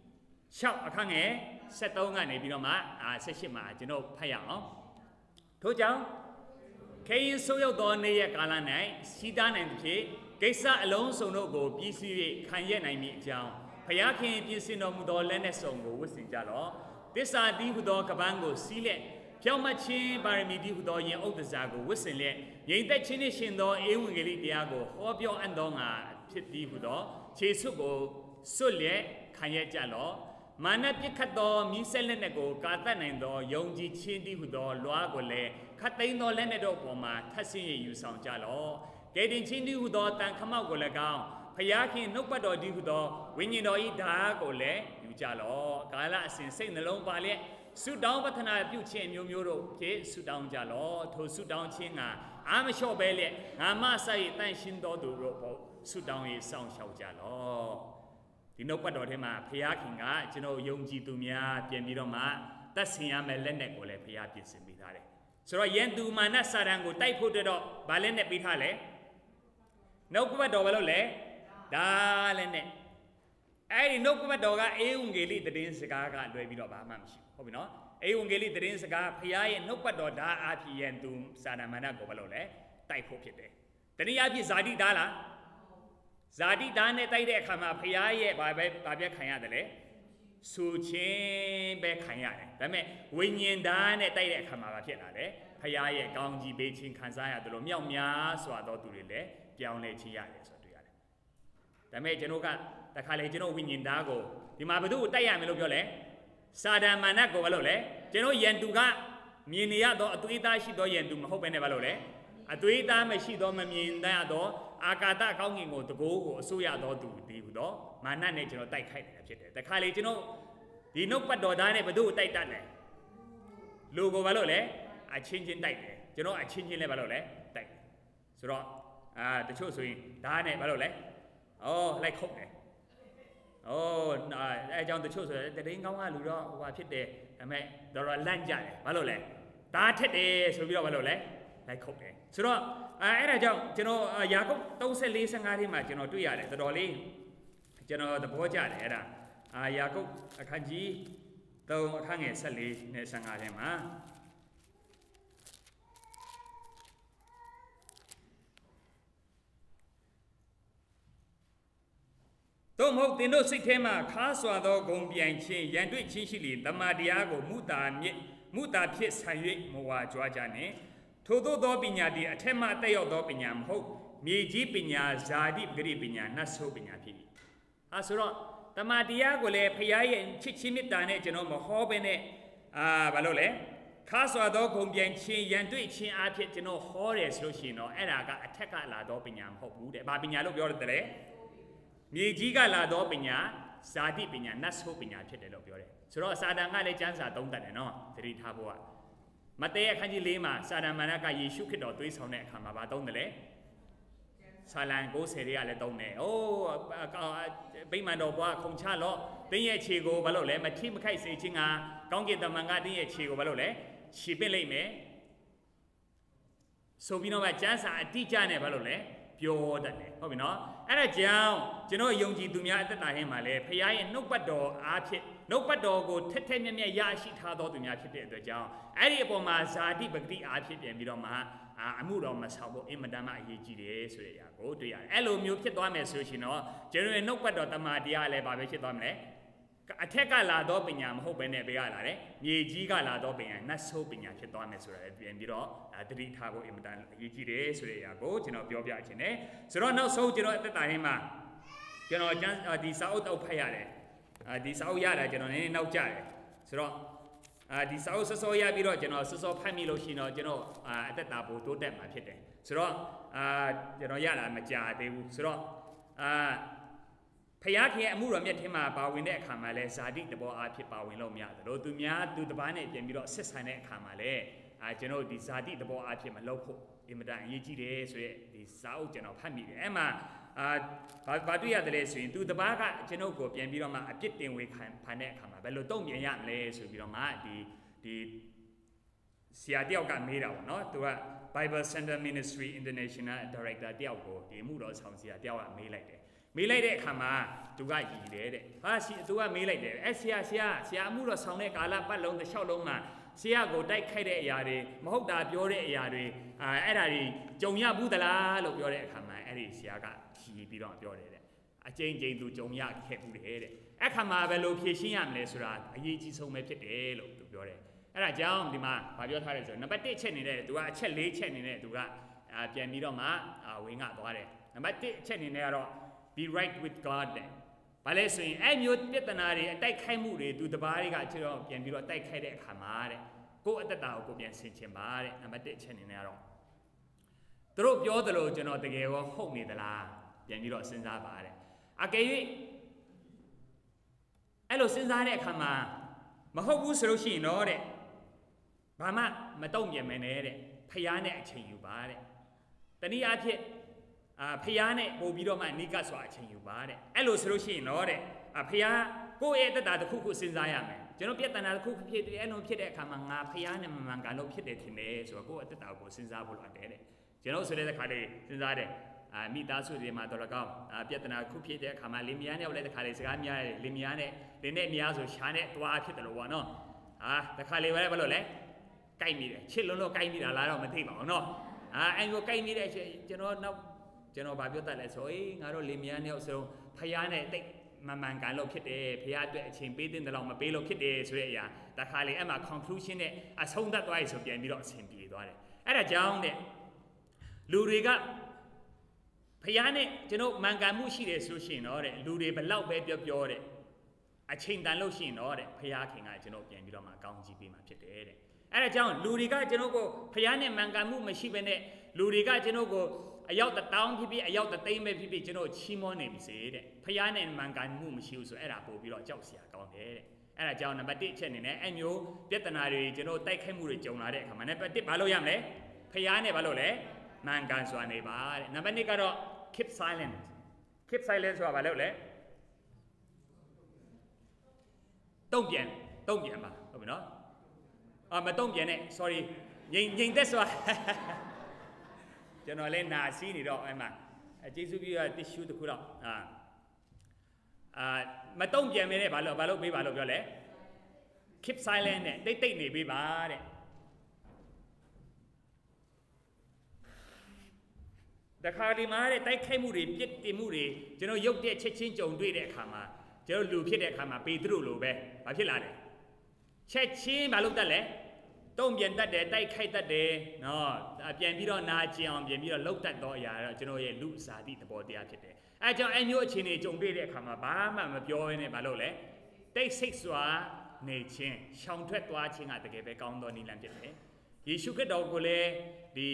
6အခန်းငယ်73ကနေပြီးတော့မှ18မှာကျွန်တော်ဖတ်ရအောင်ထို့ကြောင့်ခေရင်ဆိုးရောက်သောနေ့ရက်ကာလ၌စီးတားနိုင်သဖြင့်ကိစ္စအလုံးစုံတို့ကိုပြည်စည်း၍ခံရနိုင်မည်အကြောင်းဖျားခင်ပြင်ဆင်တော်မူသောလက်နဲ့စုံကိုဝတ်ဆင်ကြလော့သစ္စာတည်းဟူသောကပန်းကိုစီးလက်ဖြောင့်မတ်ခြင်းပါရမီတည်းဟူသောယင်ဥဒ္ဒစာကိုဝတ်ဆင်လက်ငြိမ်သက်ခြင်းနှင့်ရှင်သောဧဝံဂေလိတရားကိုဟောပြောအပ်သောငါဖြစ်တည်းဟူသောခြေစွပ်ကိုစွတ်လက်ခံရကြလော့မာနပြစ်ခတ်သောမိဆက်လက်နဲ့ကိုကာတတ်နိုင်သောယုံကြည်ခြင်းတည်းဟူသောလွားကိုလည်းခတ်သိမ်းသောလက်နဲ့တို့ပေါ်မှာထပ်ဆင်းရယူဆောင်ကြလော့ကဲတင်ချင်းတည်းဟူသောတန်ခမောက်ကိုလည်းကောင်းဖျားခင်နှုတ်ပတ်တော်တည်းဟူသောဝိညာဉ်တော်၏ဓာတ်ကိုလည်းယူကြလော့ကာလအစဉ်စိတ်နှလုံးပါလျက်ဆုတောင်းပတနာပြုခြင်းမျိုးမျိုးတို့ဖြင့်ဆုတောင်းကြလော့ထိုဆုတောင်းခြင်းကအာမလျှော့ပဲလျက်ငါမဆရဲ့တန်ရှင်းတော်သူတို့ပေါ့ဆုတောင်းရေးစောင့်ရှောက်ကြလော့ဒီနှုတ်ပတ်တော်ထဲမှာဖျားခင်ကကျွန်တော်ယုံကြည်သူများပြင်ပြီးတော့မှတတ်ဆင်ရမယ်လက်နဲ့ကိုလည်းဖျားပြင်ဆင်ပေးထားတယ်ဆိုတော့ယန်သူမာနစာတန်ကိုတိုက်ဖို့တော့ဗာလက်နဲ့ပေးထားလဲနှုတ်ပတ်တော်ပဲလို့လေဒါလည်းနဲ့အဲ့ဒီနှုတ်ပတ်တော်ကဧဝံဂေလိသတင်းစကားကလွယ်ပြီးတော့ဘာမှမရှိဘူးဟုတ်ပြီနော်ဧဝံဂေလိသတင်းစကားဖျားရဲ့နှုတ်ပတ်တော်ဒါအားဖြင့်ယန်သူစာတန်မာနကိုပဲလို့လေတိုက်ဖို့ဖြစ်တယ်တနည်းအားဖြင့်ဇာတိသားလားဇာတိသားနဲ့တိုက်တဲ့အခါမှာဖျားရဲ့ဘာပဲခံရတယ်လေဆူချင်းပဲခံရတယ်ဒါပေမဲ့ဝိညာဉ်သားနဲ့တိုက်တဲ့အခါမှာဖြစ်လာတယ်ဖျားရဲ့ကောင်းကြီးပေးခြင်းခံစားရတယ်လို့မြောက်များစွာသောသူတွေလည်းပြောင်းလဲခြင်းရတယ်ဆိုတွေ့ရတယ်ဒါပေမဲ့ကျွန်တော်ကတခါလေကျွန်တော်ဝိညာဉ်သားကိုဒီမှာဘယ်သူ့ကိုတိုက်ရမယ်လို့ပြောလဲစာတန်မာနကိုဘာလို့လဲကျွန်တော်ယန်သူကမြင်နေရတော့အသွေးသားရှိသောယန်သူမဟုတ်ဘဲနဲ့ဘာလို့လဲအသွေးသားမရှိသောမမြင်တတ်သောအာကာသကောင်းကင်ကိုတကိုးကိုအစိုးရသောသူဒီဟူသောမာနနဲ့ကျွန်တော်တိုက်ခိုက်နေတာဖြစ်တယ်တခါလေကျွန်တော်ဒီနှုတ်ပတ်တော်သားနဲ့ဘယ်သူ့ကိုတိုက်တတ်လဲလူကိုဘာလို့လဲအချင်းချင်းတိုက်တယ်ကျွန်တော်အချင်းချင်းလည်းဘာလို့လဲတိုက်တယ်ဆိုတော့တချို့ဆိုရင်ဓာတ်နဲ့ဘာလို့လဲလိုက်ခုတ်တယ်အဲအကြောင်းတချို့ဆိုတရင်ကောင်းကလူတော့ဟိုဟာဖြစ်တယ်ဒါပေမဲ့တော်တော်လန့်ကြတယ်ဘာလို့လဲဓာတ်ထက်တယ်ဆိုပြီးတော့ဘာလို့လဲလိုက်ခုတ်တယ်ဆိုတော့အဲ့ဒါကြောင့်ကျွန်တော်ယာကုပ်34 15ထဲမှာကျွန်တော်တွေ့ရတယ်တော်တော်လေးကျွန်တော်သဘောကျတယ်အဲ့ဒါယာကုပ်အခန်းကြီး3အခန်းငယ်14နဲ့15ထဲမှာသို့မဟုတ်သင်တို့စိတ်ထဲမှာခါစွာသောဂုံပြိုင်ခြင်းရန်တွေ့ခြင်းရှိလေတမန်တရားကိုမူတာဖြစ်ဆံ၍မဝါကြွားကြနှင့်ထို့သောသောပညာသည်အထက်မှတက်ရောက်သောပညာမဟုတ်မြေကြီးပညာဇာတိပဂရိပညာနတ်ဆိုးပညာဖြစ်၏ဆိုတော့တမန်တရားကိုလည်းဖခင်ရဲ့ချစ်ချင်းမေတ္တာနဲ့ကျွန်တော်မဟောဘဲနဲ့ဘာလို့လဲခါစွာသောဂုံပြိုင်ခြင်းရန်တွေ့ခြင်းအဖြစ်ကျွန်တော်ဟောတယ်ဆိုလို့ရှိရင်တော့အဲ့ဒါကအထက်ကလာသောပညာမဟုတ်ဘူးတဲ့ဘာပညာလို့ပြောရတယ်လဲမြေကြီးကလာသောပညာဇာတိပညာနတ်ဆိုးပညာဖြစ်တယ်လို့ပြောတယ်ဆိုတော့စာတန်ကလည်းကျမ်းစာသုံးတတ်တယ်နော်သတိထားဖို့ကမဿဲအခန်းကြီး4မှာစာတန်မာနကယေရှုခရစ်တော်သွေးဆောင်တဲ့အခါမှာဘာသုံးတယ်လဲဆာလံ90တွေကလည်းသုံးတယ်ဗိမာန်တော်ဘွားခုံချလော့တင်းရဲ့ခြေကိုဘာလို့လဲမထိမခိုက်စေခြင်းကကောင်းကင်တမန်ကတင်းရဲ့ခြေကိုဘာလို့လဲခြေပစ်လိုက်မယ်ဆိုပြီးတော့ကျမ်းစာအတိအကျနဲ့ဘာလို့လဲပြောတတ်တယ်ဟုတ်ပြီနော်အဲ့ဒါကြောင့်ကျွန်တော်ယုံကြည်သူများအသက်တာဟင်းမှာလဲဖခင်ရဲ့နှုတ်ပတ်တော်အားဖြင့်နှုတ်ပတ်တော်ကိုထက်ထက်မြက်မြက်ရရှိထားသောသူများဖြစ်တဲ့အတွက်ကြောင့်အဲ့ဒီအပေါ်မှာဇာတိပဂတိအားဖြင့်ပြန်ပြီးတော့မှအမှုတော်မဆောင်ဖို့အင်မတန်မှအရေးကြီးတယ်ဆိုတဲ့အရာကိုတွေ့ရတယ်အဲ့လိုမျိုးဖြစ်သွားမယ်ဆိုရှင်တော့ကျွန်တော်ရဲ့နှုတ်ပတ်တော်တမန်တရားလည်းဘာပဲဖြစ်သွားမလဲအထက်ကလာသောပညာမဟုတ်ဘဲနဲ့ဘေးကလာတယ်မြေကြီးကလာသောပညာနတ်ဆိုးပညာဖြစ်သွားမယ်ဆိုတာလည်းပြန်ပြီးတော့တတိထားဖို့အင်မတန်အရေးကြီးတယ်ဆိုတဲ့အရာကိုကျွန်တော်ပြောပြချင်တယ်ဆိုတော့နောက်ဆုံးကျွန်တော်အသက်တာထဲမှာကျွန်တော်ဒီစာအုပ်တော့ဖတ်ရတယ်ဒီစာအုပ်ရတာကျွန်တော်နည်းနည်းနောက်ကျတယ်ဆိုတော့ဒီစာအုပ်စောရပြီးတော့ကျွန်တော်စောဖတ်မိလို့ရှိရင်တော့ကျွန်တော်အသက်တာပိုတိုးတက်မှာဖြစ်တယ်ဆိုတော့ကျွန်တော်ရတာမကြာသေးဘူးဆိုတော့ဖခင်ရဲ့အမှုတော်မြတ်ထင်းမှာပါဝင်တဲ့အခါမှာလဲဇာတိတဘောအားဖြစ်ပါဝင်လို့မရတယ်လို့သူတပားနဲ့ပြန်ပြီးတော့ဆက်ဆံတဲ့အခါမှာလဲကျွန်တော်ဒီဇာတိတဘောအားဖြစ်မလုပ်ဖို့အင်မတန်အရေးကြီးတယ်ဆိုရက်ဒီစာအုပ်ကျွန်တော်ဖတ်မိတယ်အဲ့မှာဘာတွေ့ရတယ်လဲဆိုရင်သူတပားကကျွန်တော်ကိုပြန်ပြီးတော့မှအပြစ်တင်ဝေခံတဲ့အခါမှာဘယ်လိုတုံ့ပြန်ရမလဲဆိုပြီးတော့မှဒီဆရာတယောက်ကမေးတာပေါ့နော်သူက Bible Center Ministry International Director တယောက်ကိုဒီမှုတော်ဆောင်ဆရာတယောက်ကမေးလိုက်တယ်မေးလိုက်တဲ့အခါမှာသူကရည်တယ်တဲ့သူကမေးလိုက်တယ်ဆရာအမှုတော်ဆောင်တဲ့ကာလပတ်လုံးတစ်လျှောက်လုံးမှာဆရာကိုတိုက်ခိုက်တဲ့အရာတွေမဟုတ်တာပြောတဲ့အရာတွေအဲ့ဒါတွေကြုံရဘူးသလားလို့ပြောတဲ့အခါမှာအဲ့ဒီဆရာကရည်ပြီးတော့ပြောတယ်တဲ့အကျဉ်းသူကြုံရခဲ့ဘူးတဲ့အခါမှာဘယ်လိုဖြေရှင်းရမလဲဆိုတာအရေးကြီးဆုံးပဲဖြစ်တယ်လို့သူပြောတယ်အဲ့ဒါကြောင့်ဒီမှာဗာပြောထားတယ်ဆိုနံပါတ်1ချက်နေတဲ့သူကအချက်4ချက်နေတဲ့သူကပြန်ပြီးတော့မှဝင်ငှသွားတယ်နံပါတ်1အချက်နေနဲ့ကတော့be right with God တဲ့ဘာလဲဆိုရင်အဲ့မျိုးပြဿနာတွေအတိုက်ခိုက်မှုတွေသူတပားတွေကကျွန်တော်ပြန်ပြီးတော့တိုက်ခိုက်တဲ့အခါမှာတဲ့ကိုယ့်အသက်တာကိုပြန်ဆင်ခြင်ပါတဲ့နံပါတ်1အချက်နေနဲ့ကတော့သူတို့ပြောသလိုကျွန်တော်တကယ်ရောဟုတ်နေသလားပြန်ပြီးတော့စဉ်းစားပါတဲ့အကယ်၍အဲ့လိုစဉ်းစားတဲ့အခါမှာမဟုတ်ဘူးဆိုလို့ရှိရင်တော့တဲ့ဘာမှမတုံ့ပြန်မနဲ့တဲ့ဖျားနဲ့အချိန်ယူပါတဲ့တနည်းအားဖြင့်ဖျားနဲ့ပို့ပြီးတော့မှနိကစွာအချိန်ယူပါတဲ့အဲ့လိုဆိုလို့ရှိရင်တော့တဲ့ဖျားကိုယ့်ရဲ့အသက်တာတစ်ခုခုစဉ်းစားရမယ်ကျွန်တော်ပြဿနာတစ်ခုဖြစ်တယ်အဲ့လိုဖြစ်တဲ့အခါမှာငါဖျားနဲ့မမှန်ကန်လို့ဖြစ်တယ်ထင်တယ်ဆိုတော့ကိုယ့်အသက်တာကိုစဉ်းစားဖို့လိုတယ်တဲ့ကျွန်တော်ဆိုတဲ့ခါလေးစဉ်းစားတယ်မိသားစုတွေမှာတော့လကောက်ပြဿနာခုဖြစ်တဲ့အခါမှာလင်မယားနဲ့လည်းတခါလေးစကားများတယ်လင်မယားနဲ့လင်နဲ့မယားဆိုရှားနဲ့တွားဖြစ်တယ်လို့ပေါ့နော်တခါလေးပဲဘာလို့လဲကြိုက်မိတယ်ချစ်လုံးလို့ကြိုက်မိတာလားတော့မသိပါဘူးနော်အဲ့ကိုကြိုက်မိတဲ့အချိန်ကျွန်တော်ဗာပြောတတ်လဲဆိုငါတို့လင်မယားနဲ့ဆိုဖျားနဲ့တိတ်မမှန်ကန်လို့ဖြစ်တယ်ဖျားအတွက်အချိန်ပေးတဲ့တော့မပေးလို့ဖြစ်တယ်ဆိုတဲ့အရာတခါလေးအဲ့မှာ conclusion နဲ့အဆုံးသတ်သွားရဆိုပြန်ပြီးတော့အဆင်ပြေသွားတယ်အဲ့ဒါကြောင့်တဲ့လူတွေကဖျားနဲ့ကျွန်တော်မှန်ကန်မှုရှိတယ်ဆိုရှင်တော့တဲ့လူတွေဘလောက်ပဲပြောတဲ့အချိန်တန်လို့ရှိရင်တော့တဲ့ဖျားခင်ကကျွန်တော်ပြန်ပြီးတော့မှအကောင်းကြီးပေးမှာဖြစ်တယ်တဲ့အဲ့ဒါကြောင့်လူတွေကကျွန်တော်ကိုဖျားနဲ့မှန်ကန်မှုမရှိဘဲနဲ့လူတွေကကျွန်တော်ကိုအယောက်1000ဖြစ်ဖြစ်အယောက်3သိန်းပဲဖြစ်ဖြစ်ကျွန်တော်ချီးမွမ်းနေပြီစေတဲ့ဖျားနဲ့မှန်ကန်မှုမရှိဘူးဆိုအဲ့ဒါပို့ပြီးတော့ကြောက်စရာကောင်းတယ်တဲ့အဲ့ဒါကြောင့်နံပါတ်1အချက်အနေနဲ့အဲ့မျိုးပြဿနာတွေကျွန်တော်တိုက်ခိုက်မှုတွေကြုံလာတဲ့အခါမှာနံပါတ်1ဘာလို့ရမလဲဖျားနဲ့ဘာလို့လဲမှန်ကန်စွာနေပါတဲ့နံပါတ်2ကတော့ keep silent keep silent ဆိုတာဘာလို့လဲတုံ့ပြန်ပါဟုတ်ပြီနော်မတုံ့ပြန်နဲ့ sorry ငြိမ်သက်စွာကျွန်တော်လည်းနာစီးနေတော့အဲ့မှာကျေးဇူးပြုရ tissue တစ်ခုတော့မတုံ့ပြန်မင်းနဲ့ဘာလို့ပေးပါလို့ပြောလဲ keep silent နဲ့တိတ်နေပေးပါတဲ့တခါဒီမှာတဲ့တိုက်ခိုက်မှုတွေပြစ်တင်မှုတွေကျွန်တော်ရုပ်တဲ့ချက်ချင်းကြုံတွေ့တဲ့အခါမှာကျွန်တော်လူဖြစ်တဲ့အခါမှာပေတရုလိုပဲဘာဖြစ်လာလဲချက်ချင်းမလုပ်တတ်လဲတုံ့ပြန်တတ်တယ်တိုက်ခိုက်တတ်တယ်နော်ပြန်ပြီးတော့နာကျင်အောင်ပြန်ပြီးတော့လှုပ်တတ်တော့အရာတော့ကျွန်တော်ရဲ့လူဇာတိသဘောတရားဖြစ်တယ်အဲကြောင့်အမျိုးအခြေအနေကြုံတွေ့တဲ့အခါမှာဘာမှမပြောဘဲနဲ့ဘာလို့လဲတိတ်ဆိတ်စွာနေခြင်းရှောင်ထွက်သွားခြင်းကတကယ်ပဲကောင်းသောနည်းလမ်းဖြစ်တယ်ယေရှုခရစ်တော်ကိုလည်းဒီ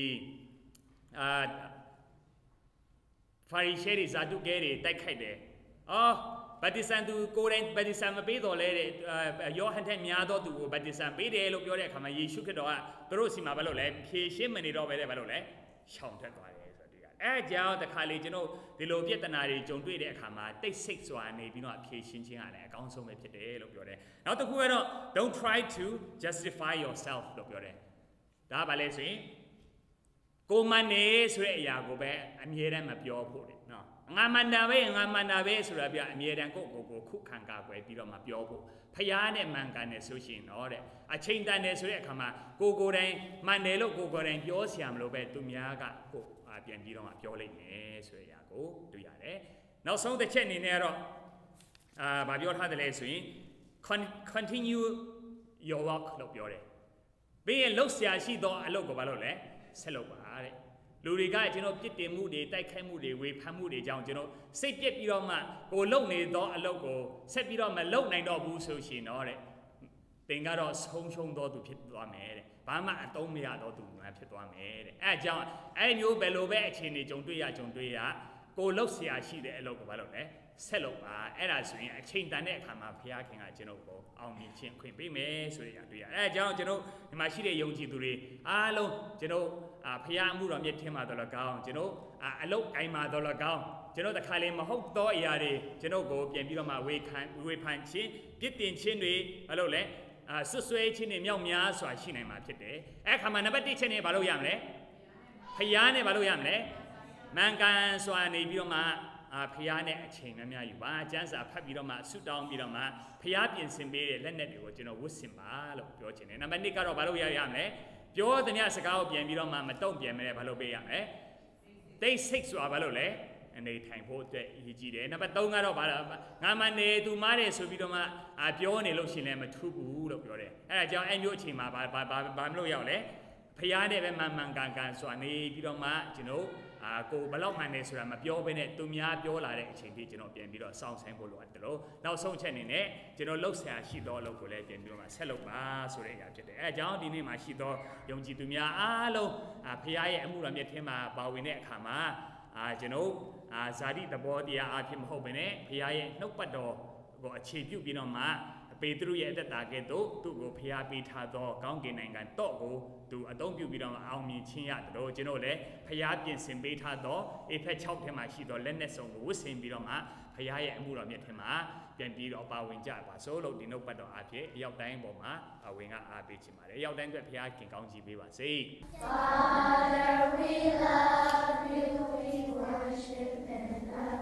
ဖာရိရှဲတွေဇာတုကဲတွေတိုက်ခိုက်တယ်ဗတ္တိဇံသူကိုယ်တိုင်ဗတ္တိဇံမပေးတော်လဲတဲ့ယောဟန်ထက်များသောသူကိုဗတ္တိဇံပေးတယ်လို့ပြောတဲ့အခါမှာယေရှုခရစ်တော်ကသူတို့စီမှာဘာလို့လဲဖြေရှင်းမနေတော့ပဲတဲ့ဘာလို့လဲရှောင်ထွက်သွားတယ်ဆိုတော့တွေ့ရတယ်အဲကြောင့်တခါလေကျွန်တော်ဒီလိုပြဿနာတွေကြုံတွေ့တဲ့အခါမှာတိတ်ဆိတ်စွာနေပြီးတော့ဖြေရှင်းခြင်းကလည်းအကောင်းဆုံးပဲဖြစ်တယ်လို့ပြောတယ်နောက်တစ်ခုကတော့ don't try to justify yourself လို့ပြောတယ်ဒါကဘာလဲဆိုရင်ကိုမန်နေဆိုတဲ့အရာကိုပဲအမြဲတမ်းမပြောဖို့တဲ့နော်ငါမန်တာပဲဆိုတာပြအမြဲတမ်းကိုခုခံကာကွယ်ပြီးတော့မပြောဖို့ဖျားနဲ့မှန်ကန်တယ်ဆိုရှင်တော့တဲ့အချိန်တန်တယ်ဆိုတဲ့အခါမှာကိုယ်တိုင်မှန်တယ်လို့ကိုယ်တိုင်ပြောเสียမလို့ပဲသူများကကိုပြန်ပြီးတော့မှပြောလိုက်မယ်ဆိုတဲ့အရာကိုတွေ့ရတယ်နောက်ဆုံးတစ်ချက်အနေနဲ့ကတော့ဗာပြောထားတယ်လေဆိုရင် continue your work လို့ပြောတယ်ပြီးရင်လှုပ်ရှားရှိသောအလုပ်ကိုဘာလို့လဲဆက်လုပ်ပါတဲ့လူတွေကကျွန်တော်ပြစ်တင်မှုတွေတိုက်ခိုက်မှုတွေဝေဖန်မှုတွေကြောင့်ကျွန်တော်စိတ်ပြက်ပြီးတော့မှကိုလုံနေသောအလုပ်ကိုဆက်ပြီးတော့မလုပ်နိုင်တော့ဘူးဆိုရှင်တော့တဲ့တင်ကတော့ဆုံးရှုံးသောသူဖြစ်သွားမယ်တဲ့ဘာမှအသုံးမရတော့သူမှဖြစ်သွားမယ်တဲ့အဲအကြောင်းအဲ့မျိုးဘယ်လိုပဲအခြေအနေကြုံတွေ့ရကိုလှုပ်ရှားရှိတဲ့အလုပ်ကိုဘာလို့လဲဆက်လုပ်ပါအဲ့ဒါဆိုရင်အချိန်တန်တဲ့အခါမှာဘုရားခင်ကကျွန်တော်ကိုအောင်မြင်ခြင်းခွင့်ပေးမယ်ဆိုရတွေ့ရအဲအကြောင်းကျွန်တော်ဒီမှာရှိတဲ့ယုံကြည်သူတွေအားလုံးကျွန်တော်ဘုရားအမှုတော်မြတ်ထင်ပါတော့လည်းကောင်းကျွန်တော်အလုတ်အိမ်မှာတော့လည်းကောင်းကျွန်တော်တခါလေမဟုတ်သောအရာတွေကျွန်တော်ကိုပြန်ပြီးတော့မှဝေဖန်ခြင်းပြစ်တင်ခြင်းတွေဘာလို့လဲဆွဆွဲခြင်းတွေမြောက်များစွာရှိနိုင်မှာဖြစ်တယ်အဲ့ခါမှာနံပါတ်1ချက်နဲ့ဘာလို့ရမလဲဘုရားနဲ့ဘာလို့ရမလဲမှန်ကန်စွာနေပြီးတော့မှဖျားနဲ့အချိန်များယူပါကျမ်းစာဖတ်ပြီးတော့မှဆုတောင်းပြီးတော့မှဖျားပြင်ဆင်ပေးတဲ့လက်နက်တွေကိုကျွန်တော်ဝတ်ဆင်ပါလို့ပြောချင်တယ်နံပါတ်2ကတော့ဘာလို့ရမလဲပြောတဲ့ညစကားကိုပြန်ပြီးတော့မှမတုံ့ပြန်မဲဘာလို့ပေးရမလဲတိတ်ဆိတ်စွာဘာလို့လဲအနေထိုင်ဖို့အတွက်အရေးကြီးတယ်နံပါတ်3ကတော့ဘာလဲငါမနေသူမားတယ်ဆိုပြီးတော့မှပြောနေလို့ရှိရင်လည်းမထူးဘူးလို့ပြောတယ်အဲဒါကြောင့်အဲ့မျိုးအချိန်မှာဘာမလို့ရအောင်လဲဖျားနဲ့ပဲမှန်ကန်စွာနေပြီးတော့မှကျွန်တော်ကိုဘလောက်မှန်နေဆိုတာမပြောဘဲနဲ့သူများပြောလာတဲ့အချိန်ထိကျွန်တော်ပြန်ပြီးတော့စောင့်ဆိုင်ဖို့လိုအပ်တယ်လို့နောက်ဆုံးချက်အနေနဲ့ကျွန်တော်လှုပ်ရှားရှိသောအလုပ်ကိုလည်းပြန်ပြီးတော့ဆက်လုပ်ပါဆိုတဲ့အရာဖြစ်တယ်အဲအကြောင်းဒီနေ့မှာရှိသောယုံကြည်သူများအားလုံးဖခင်ရဲ့အမှုတော်မြတ်ထင်းမှာပါဝင်တဲ့အခါမှာကျွန်တော်ဇာတိသဘောတရားအဖြစ်မဟုတ်ဘဲနဲ့ဖခင်ရဲ့နှုတ်ပတ်တော်ကိုအခြေပြုပြီးတော့မှပေတရုရဲ့အသက်တာကဲ့သို့သူ့ကိုဖျားပေးထားသောကောင်းကင်နိုင်ငံတော့ကိုသူအသုံးပြုပြီးတော့အောင်မြင်ခြင်းရတယ်လို့ကျွန်တော်လည်းဖျားပြင်ဆင်ပေးထားသောအေဖက်6ထဲမှာရှိသောလက်နက်စုံကိုဝတ်ဆင်ပြီးတော့မှဖျားရဲ့အမှုတော်မြတ်ထဲမှာပြန်ပြီးတော့ပါဝင်ကြပါစို့လို့ဒီနှုတ်ပတ်တော်အဖြစ်အရောက်တိုင်းပေါ်မှာအဝင်ကအားပေးခြင်းပါတယ်အရောက်တိုင်းအတွက်ဖျားခင်ကောင်းချီးပေးပါစေ Father we love you we worship and love